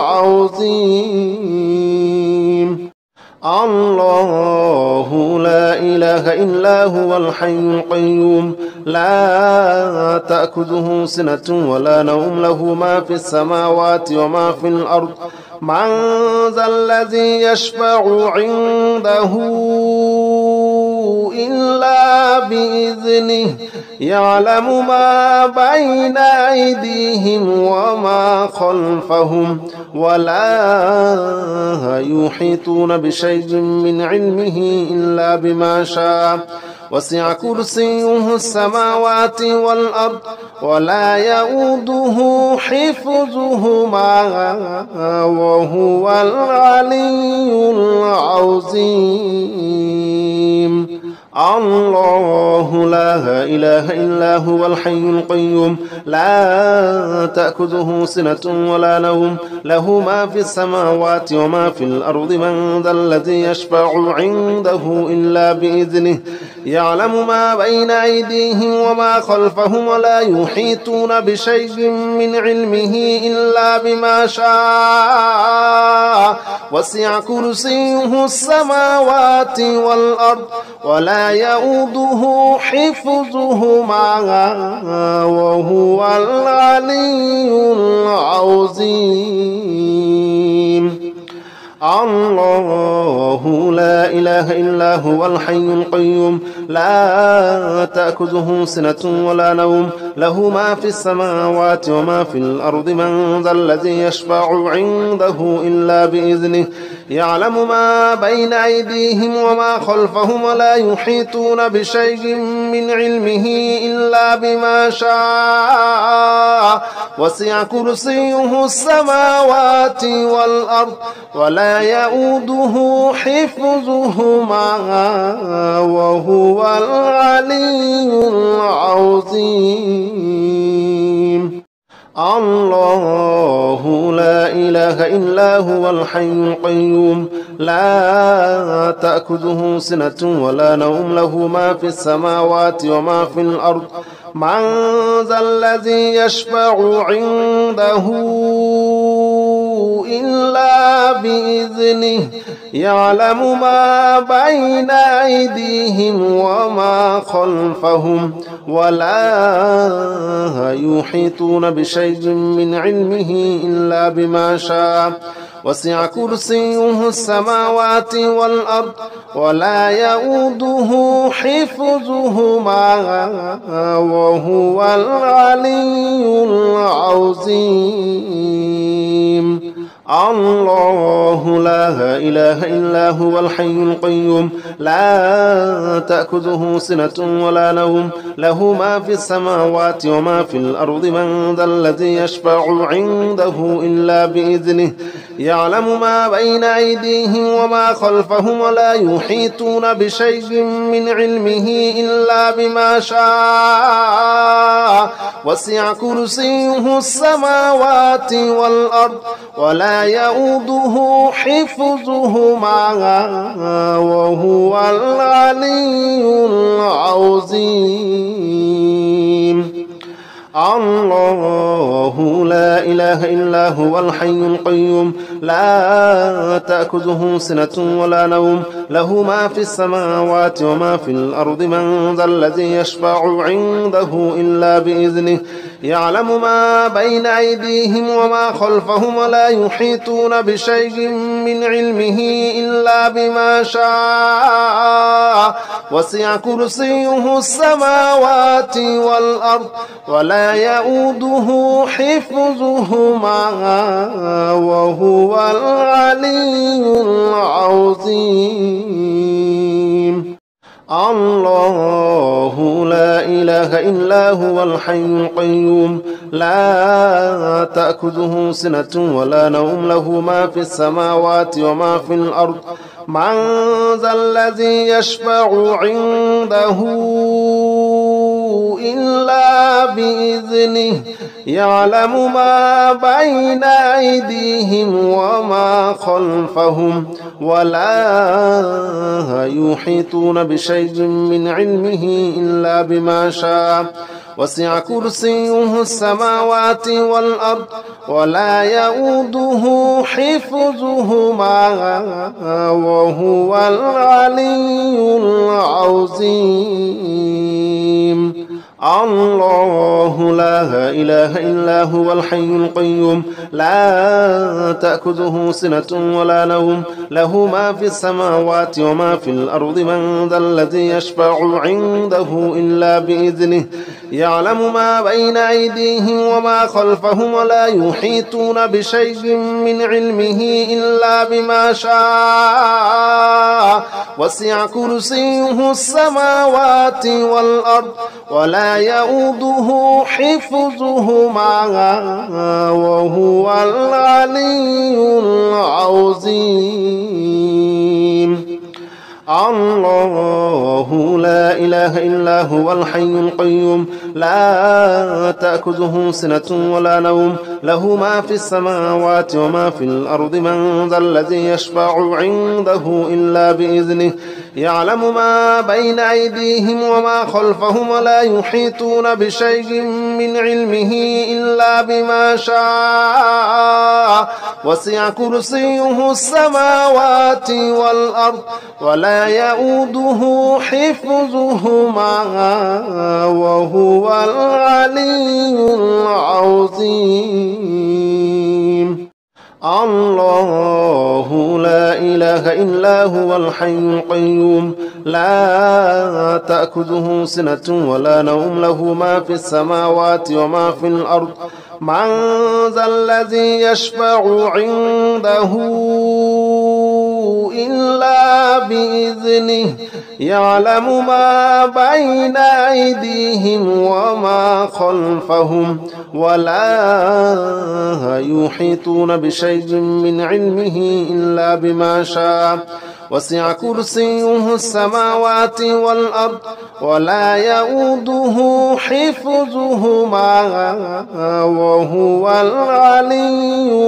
S1: العظيم. الله لا إله إلا هو الحي القيوم لا تأخذه سنة ولا نوم له ما في السماوات وما في الأرض من ذا الذي يشفع عنده إلا بإذنه يعلم ما بين أيديهم وما خلفهم ولا يحيطون بشيء من علمه إلا بما شاء وسع كرسيه السماوات والأرض ولا يؤوده حفظهما وهو العلي العظيم. الله لا إله إلا هو الحي القيوم لا تأخذه سنة ولا نوم له ما في السماوات وما في الأرض من ذا الذي يشفع عنده إلا بإذنه يعلم ما بين أيديهم وما خلفهم ولا يحيطون بشيء من علمه إلا بما شاء وسع كرسيه السماوات والأرض ولا يؤوده حفظهما وهو العلي العظيم. الله لا إله إلا هو الحي القيوم لا تأخذه سنة ولا نوم له ما في السماوات وما في الأرض من ذا الذي يشفع عنده إلا بإذنه يعلم ما بين أيديهم وما خلفهم ولا يحيطون بشيء من علمه إلا بما شاء وسع كرسيه السماوات والأرض ولا يؤوده حفظهما وهو العلي العظيم. الله لا إله إلا هو الحي القيوم لا تأخذه سنة ولا نوم له ما في السماوات وما في الأرض من ذا الذي يشفع عنده إلا بإذنه يعلم ما بين أيديهم وما خلفهم ولا يحيطون بشيء من علمه إلا بما شاء وسع كرسيه السماوات والأرض ولا يؤوده حفظهما وهو العلي العظيم. الله لا إله إلا هو الحي القيوم لا تأخذه سنة ولا نوم له ما في السماوات وما في الأرض من ذا الذي يشفع عنده إلا بإذنه يعلم ما بين أيديهم وما خلفهم ولا يحيطون بشيء من علمه إلا بما شاء وسع كرسيه السماوات والأرض ولا يؤوده حفظهما وهو العلي العظيم. الله لا إله إلا هو الحي القيوم لا تأخذه سنة ولا نوم له ما في السماوات وما في الأرض من ذا الذي يشفع عنده إلا بإذنه يعلم ما بين أيديهم وما خلفهم ولا يحيطون بشيء من علمه إلا بما شاء وسع كرسيه السماوات والأرض ولا يؤوده حفظهما وهو العلي العظيم الله لا إله إلا هو الحي القيوم لا تأخذه سنة ولا نوم له ما في السماوات وما في الأرض من ذا الذي يشفع عنده إلا بإذنه يعلم ما بين أيديهم وما خلفهم ولا يحيطون بشيء من علمه إلا بما شاء وسع كرسيه السماوات والأرض ولا يؤوده حفظهما وهو العلي العظيم الله لا إله إلا هو الحي القيوم لا تأخذه سنة ولا نوم له ما في السماوات وما في الأرض من ذا الذي يشفع عنده إلا بإذنه يعلم ما بين أيديهم وما خلفهم ولا يحيطون بشيء من علمه إلا بما شاء وسع كرسيه السماوات والأرض ولا يؤوده حفظهما وهو العلي العظيم الله لا إله إلا هو الحي القيوم لا تأخذه سنة ولا نوم له ما في السماوات وما في الأرض من ذا الذي يشفع عنده إلا بإذنه يعلم ما بين أيديهم وما خلفهم ولا يحيطون بشيء من علمه إلا بما شاء وسع كرسيه السماوات والأرض ولا يؤوده حفظهما وهو العلي العظيم الله لا إله إلا هو الحي القيوم لا تأخذه سنة ولا نوم له ما في السماوات وما في الأرض من ذا الذي يشفع عنده إلا بإذنه يعلم ما بين أيديهم وما خلفهم ولا يحيطون بشيء من علمه إلا بما شاء وسع كرسيه السماوات والأرض ولا يؤوده حفظهما وهو العلي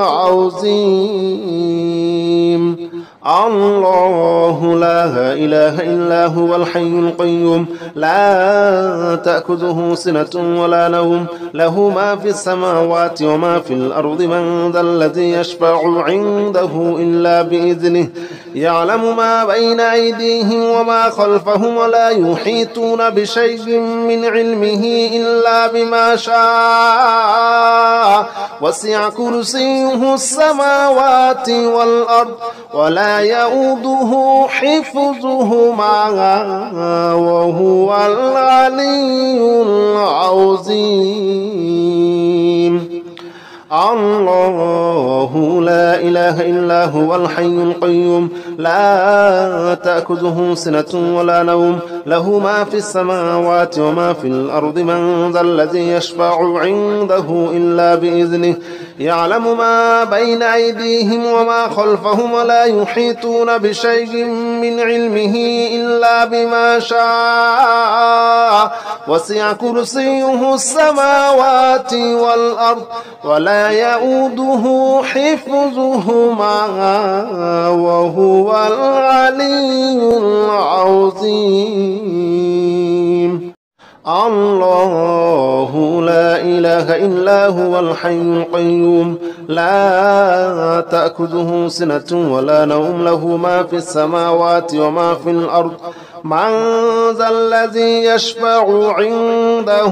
S1: العظيم الله لا إله إلا هو الحي القيوم لا تأخذه سنة ولا نوم له ما في السماوات وما في الأرض من ذا الذي يشفع عنده إلا بإذنه يعلم ما بين أيديهم وما خلفهم ولا يحيطون بشيء من علمه إلا بما شاء وسع كرسيه السماوات والأرض ولا يؤوده حفظهما وهو العلي العظيم الله لا إله إلا هو الحي القيوم لا تأخذه سنة ولا نوم له ما في السماوات وما في الأرض من ذا الذي يشفع عنده إلا بإذنه يعلم ما بين أيديهم وما خلفهم ولا يحيطون بشيء من علمه إلا بما شاء وسع كرسيه السماوات والأرض ولا يؤوده حفظهما وهو العلي العظيم الله لا إله إلا هو الحي القيوم لا تأخذه سنة ولا نوم له ما في السماوات وما في الأرض من ذا الذي يشفع عنده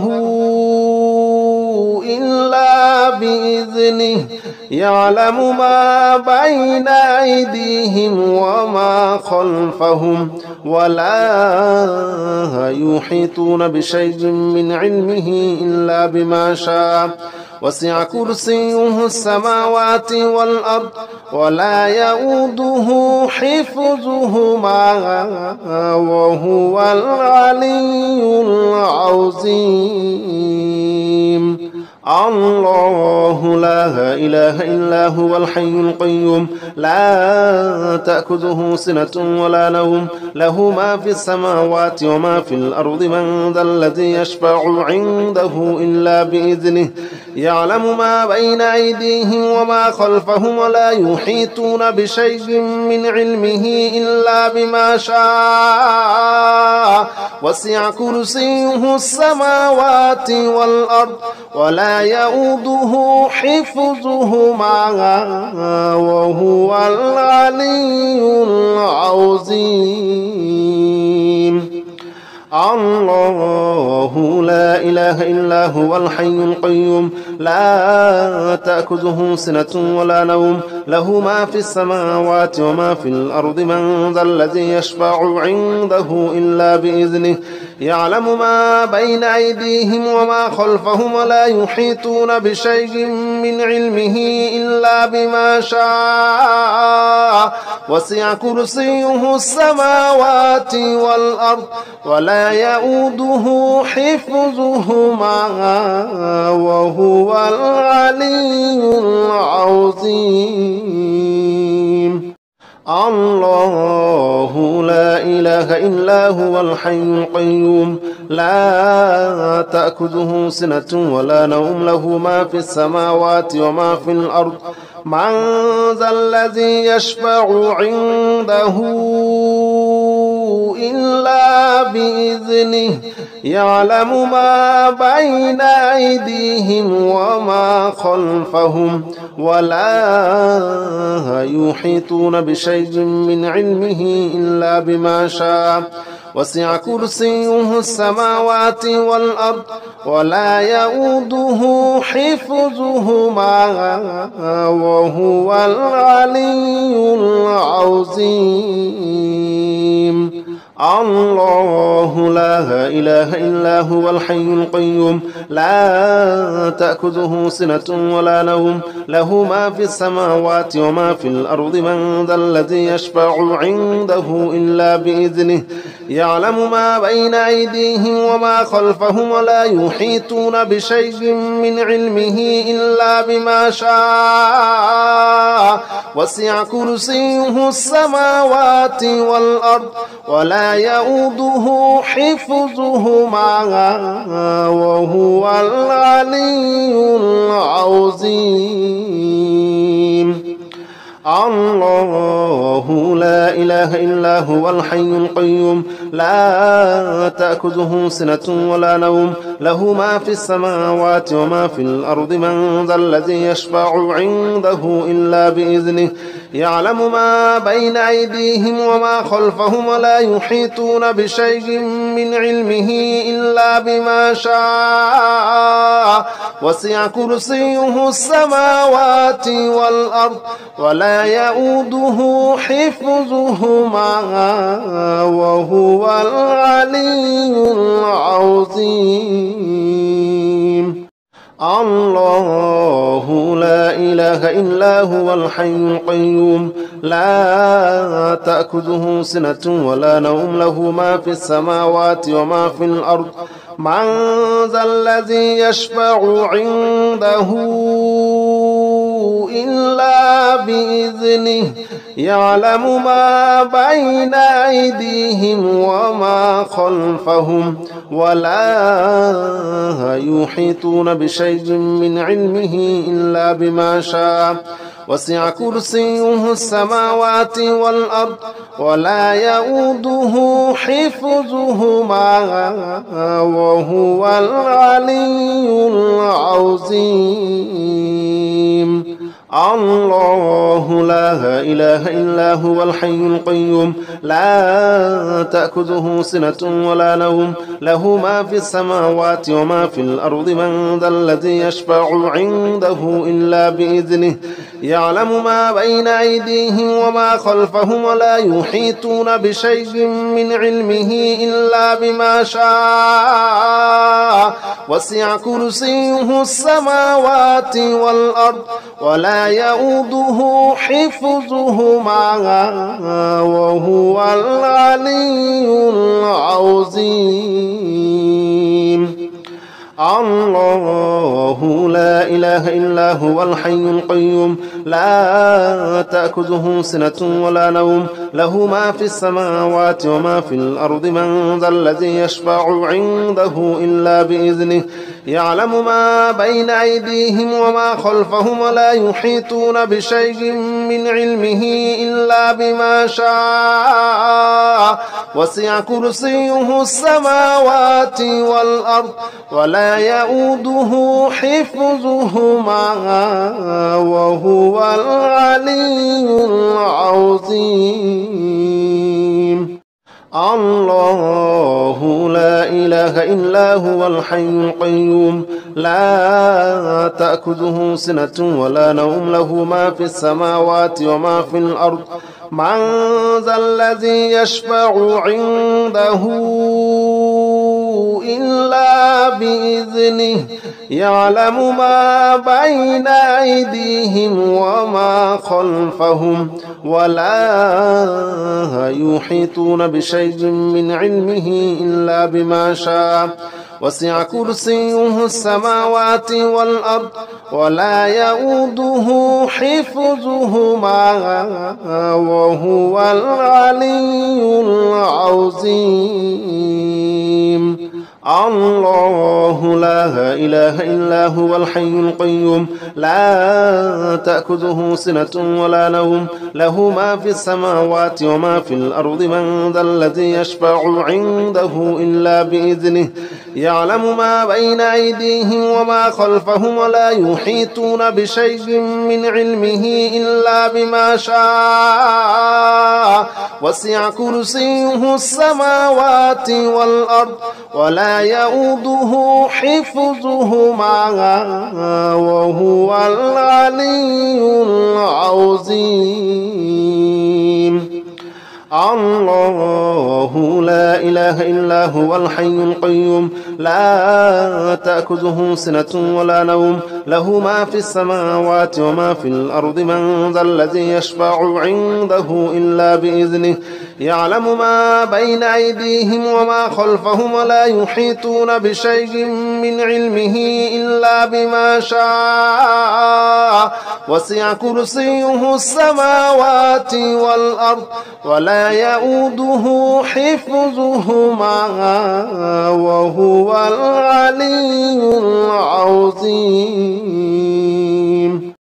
S1: إلا بإذنه يعلم ما بين أيديهم وما خلفهم ولا يحيطون بشيء من علمه إلا بما شاء وسع كرسيه السماوات والأرض ولا يؤوده حفظهما وهو العلي العظيم الله لا إله إلا هو الحي القيوم لا تأخذه سنة ولا نوم له ما في السماوات وما في الأرض من ذا الذي يشفع عنده إلا بإذنه يعلم ما بين أيديهم وما خلفهم ولا يحيطون بشيء من علمه إلا بما شاء وسع كرسيه السماوات والأرض ولا يؤوده حفظهما وهو العلي العظيم الله لا إله إلا هو الحي القيوم لا تأخذه سنة ولا نوم له ما في السماوات وما في الأرض من ذا الذي يشفع عنده إلا بإذنه يعلم ما بين أيديهم وما خلفهم ولا يحيطون بشيء من علمه إلا بما شاء وسع كرسيه السماوات والأرض ولا يؤوده حفظهما وهو العلي العظيم الله لا إله إلا هو الحي القيوم لا تأخذه سنة ولا نوم له ما في السماوات وما في الأرض من ذا الذي يشفع عنده إلا بإذنه يعلم ما بين أيديهم وما خلفهم ولا يحيطون بشيء من علمه إلا بما شاء وسع كرسيه السماوات والأرض ولا يؤوده حفظهما وهو العلي العظيم الله لا إله إلا هو الحي القيوم لا تأخذه سنة ولا نوم له ما في السماوات وما في الأرض من ذا الذي يشفع عنده إلا بإذنه يعلم ما بين أيديهم وما خلفهم ولا يحيطون بشيء من علمه إلا بما شاء وسع كرسيه السماوات والأرض ولا يؤوده حفظهما وهو العلي العظيم الله لا إله إلا هو الحي القيوم لا تأخذه سنة ولا نوم له ما في السماوات وما في الأرض من ذا الذي يشفع عنده إلا بإذنه يعلم ما بين أيديهم وما خلفهم ولا يحيطون بشيء من علمه إلا بما شاء وسع كرسيه السماوات والأرض ولا يؤوده حفظهما وهو العلي العظيم الله لا إله إلا هو الحي القيوم لا تأخذه سنة ولا نوم له ما في السماوات وما في الأرض من ذا الذي يشفع عنده إلا بإذنه يعلم ما بين أيديهم وما خلفهم ولا يحيطون بشيء من علمه إلا بما شاء وسع كرسيه السماوات والأرض ولا يؤوده حفظهما وهو العلي العظيم الله لا إله إلا هو الحي القيوم لا تأخذه سنة ولا نوم له ما في السماوات وما في الأرض من ذا الذي يشفع عنده إلا بإذنه يعلم ما بين أيديهم وما خلفهم ولا يحيطون بشيء من علمه إلا بما شاء وسع كرسيه السماوات والأرض ولا يؤوده حفظهما وهو العلي العظيم الله لا إله إلا هو الحي القيوم لا تأخذه سنة ولا نوم له ما في السماوات وما في الأرض من ذا الذي يشفع عنده إلا بإذنه يعلم ما بين أيديهم وما خلفهم ولا يحيطون بشيء من علمه إلا بما شاء وسع كرسيه السماوات والأرض ولا يؤوده حفظهما وهو العلي العظيم الله لا إله إلا هو الحي القيوم لا تأخذه سنة ولا نوم له ما في السماوات وما في الأرض من ذا الذي يشفع عنده إلا بإذنه يعلم ما بين أيديهم وما خلفهم ولا يحيطون بشيء من علمه إلا بما شاء وسع كرسيه السماوات والأرض ولا يؤوده حفظهما وهو العلي العظيم الله لا إله إلا هو الحي القيوم لا تأخذه سنة ولا نوم له ما في السماوات وما في الأرض من ذا الذي يشفع عنده إلا بإذنه يعلم ما بين أيديهم وما خلفهم ولا يحيطون بشيء من علمه إلا بما شاء وسع كرسيه السماوات والأرض ولا يؤوده حفظهما وهو العلي العظيم الله لا إله إلا هو الحي القيوم لا تأخذه سنة ولا نوم له ما في السماوات وما في الأرض من ذا الذي يشفع عنده إلا بإذنه يعلم ما بين أيديهم وما خلفهم ولا يحيطون بشيء من علمه إلا بما شاء وسع كرسيه السماوات والأرض ولا يؤوده حفظهما وهو العلي العظيم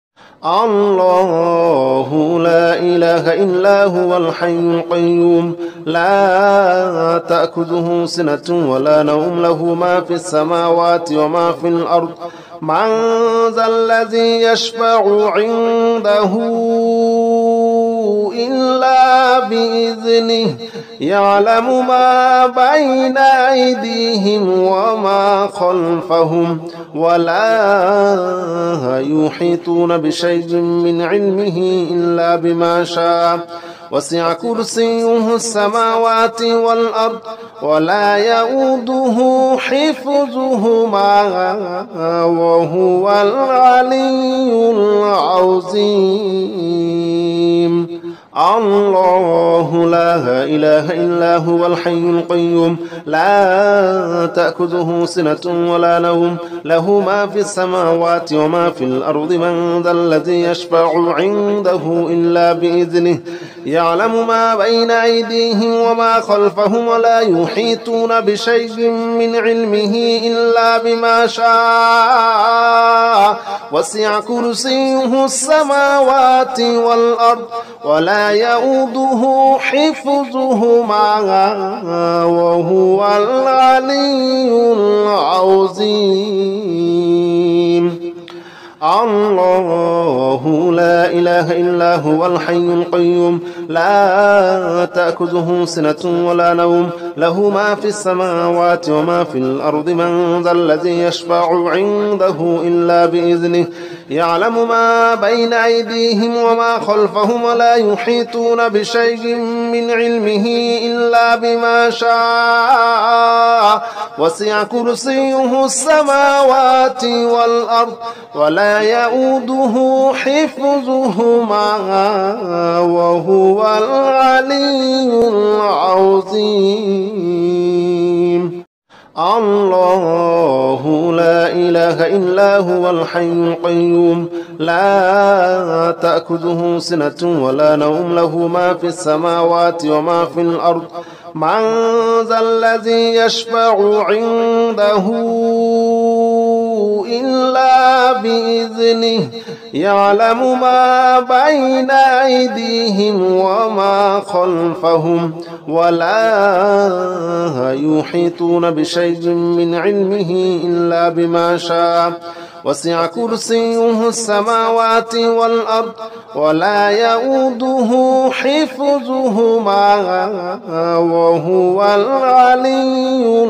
S1: الله لا إله إلا هو الحي القيوم لا تأخذه سنة ولا نوم له ما في السماوات وما في الأرض من ذا الذي يشفع عنده إلا بإذنه يعلم ما بين أيديهم وما خلفهم ولا يحيطون بشيء من علمه إلا بما شاء وسع كرسيه السماوات والأرض ولا يؤوده حفظهما وهو العلي العظيم الله لا إله إلا هو الحي القيوم لا تأخذه سنة ولا نوم له ما في السماوات وما في الأرض من ذا الذي يشفع عنده إلا بإذنه يعلم ما بين أيديهم وما خلفهم ولا يحيطون بشيء من علمه إلا بما شاء وسع كرسيه السماوات والأرض ولا يؤوده حفظهما وهو العلي العظيم. الله لا إله إلا هو الحي القيوم لا تأخذه سنة ولا نوم له ما في السماوات وما في الأرض من ذا الذي يشفع عنده إلا بإذنه يعلم ما بين أيديهم وما خلفهم ولا يحيطون بشيء من علمه إلا بما شاء وسع كرسيه السماوات والأرض ولا يؤوده حفظهما وهو العلي العظيم. الله لا إله إلا هو الحي القيوم لا تأخذه سنة ولا نوم له ما في السماوات وما في الأرض من ذا الذي يشفع عنده إلا بإذنه يعلم ما بين أيديهم وما خلفهم ولا يحيطون بشيء من علمه إلا بما شاء وسع كرسيه السماوات والأرض ولا يؤوده حفظهما وهو العلي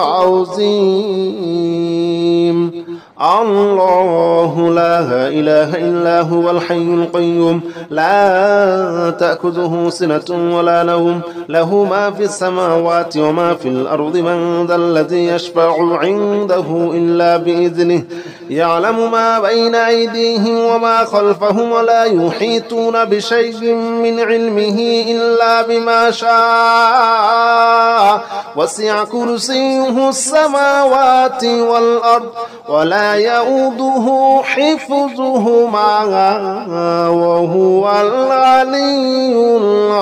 S1: العظيم. الله لا إله إلا هو الحي القيوم لا تأخذه سنة ولا نوم له ما في السماوات وما في الأرض من ذا الذي يشفع عنده إلا بإذنه يعلم ما بين أيديهم وما خلفهم ولا يحيطون بشيء من علمه إلا بما شاء وسع كرسيه السماوات والأرض ولا يؤوده حفظهما وهو العلي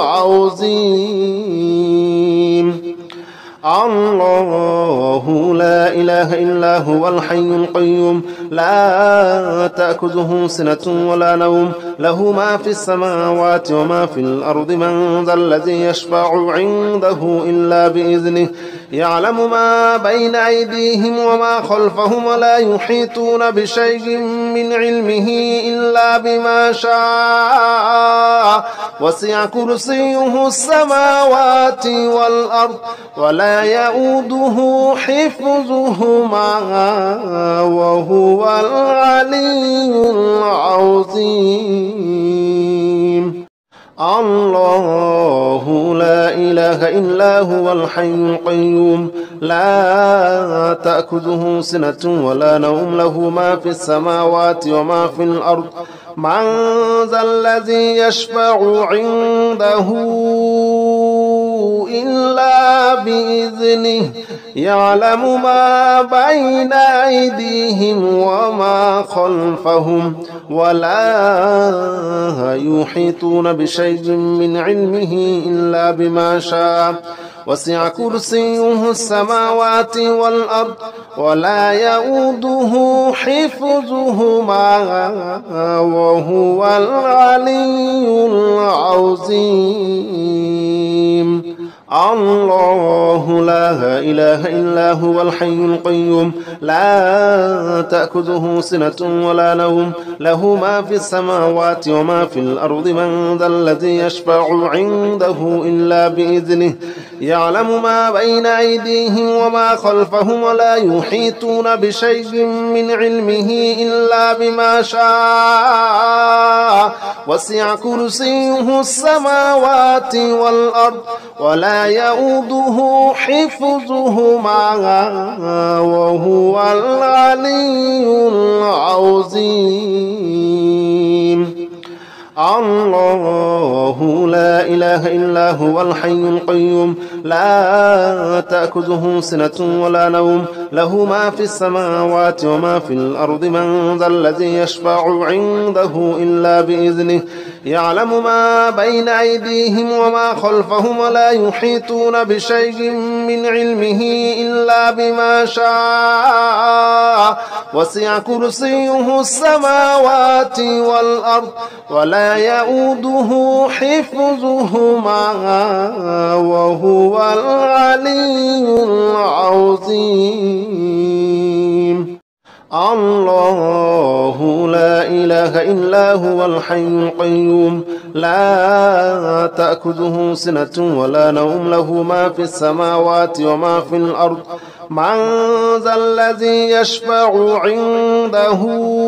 S1: العظيم. الله لا إله إلا هو الحي القيوم لا تأخذه سنة ولا نوم له ما في السماوات وما في الأرض من ذا الذي يشفع عنده إلا بإذنه يعلم ما بين أيديهم وما خلفهم ولا يحيطون بشيء من علمه إلا بما شاء وسع كرسيه السماوات والأرض ولا يؤوده حفظهما وهو العلي العظيم. الله لا إله إلا هو الحي القيوم لا تأخذه سنة ولا نوم له ما في السماوات وما في الأرض من ذا الذي يشفع عنده إلا بإذنه يعلم ما بين أيديهم وما خلفهم ولا يحيطون بشيء من علمه إلا بما شاء وسع كرسيه السماوات والأرض ولا يؤوده حفظهما وهو العلي العظيم. الله لا إله إلا هو الحي القيوم لا تأخذه سنة ولا نوم له ما في السماوات وما في الأرض من ذا الذي يشفع عنده إلا بإذنه يعلم ما بين أيديهم وما خلفهم ولا يحيطون بشيء من علمه إلا بما شاء وسع كرسيه السماوات والأرض ولا يؤوده حفظهما وهو العلي العظيم. الله الله لا إله إلا هو الحي القيوم لا تأخذه سنة ولا نوم له ما في السماوات وما في الأرض من ذا الذي يشفع عنده إلا بإذنه يعلم ما بين أيديهم وما خلفهم ولا يحيطون بشيء من علمه إلا بما شاء وسع كرسيه السماوات والأرض ولا يؤوده حفظهما وهو العلي العظيم الله لا إله إلا هو الحي القيوم لا تأخذه سنة ولا نوم له ما في السماوات وما في الأرض من ذا الذي يشفع عنده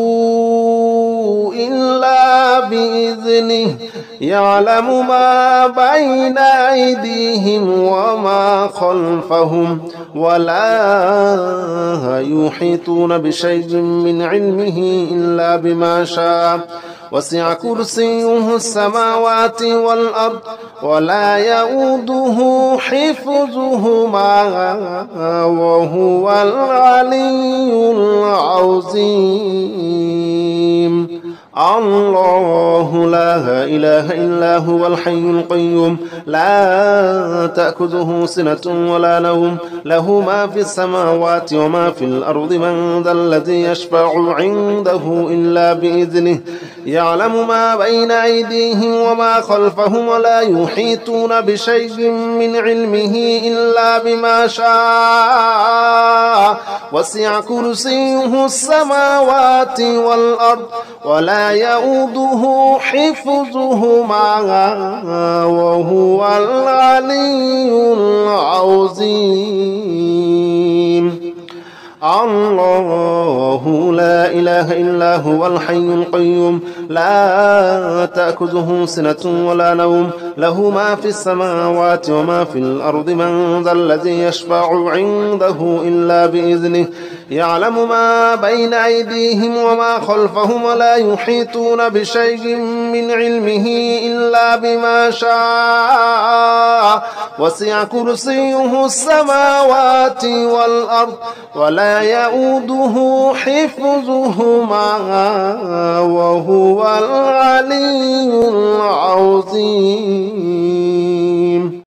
S1: إلا بإذنه يعلم ما بين أيديهم وما خلفهم ولا يحيطون بشيء من علمه إلا بما شاء وسع كرسيه السماوات والأرض ولا يؤوده حفظهما وهو العلي العظيم الله لا إله إلا هو الحي القيوم لا تأخذه سنة ولا نوم له ما في السماوات وما في الأرض من ذا الذي يشفع عنده إلا بإذنه يعلم ما بين أيديهم وما خلفهم ولا يحيطون بشيء من علمه إلا بما شاء وسع كرسيه السماوات والأرض ولا يؤوده حفظهما وهو العلي العظيم الله لا إله إلا هو الحي القيوم لا تأخذه سنة ولا نوم له ما في السماوات وما في الأرض من ذا الذي يشفع عنده إلا بإذنه يعلم ما بين أيديهم وما خلفهم ولا يحيطون بشيء من علمه إلا بما شاء وسع كرسيه السماوات والأرض ولا يؤوده حفظهما وهو العلي العظيم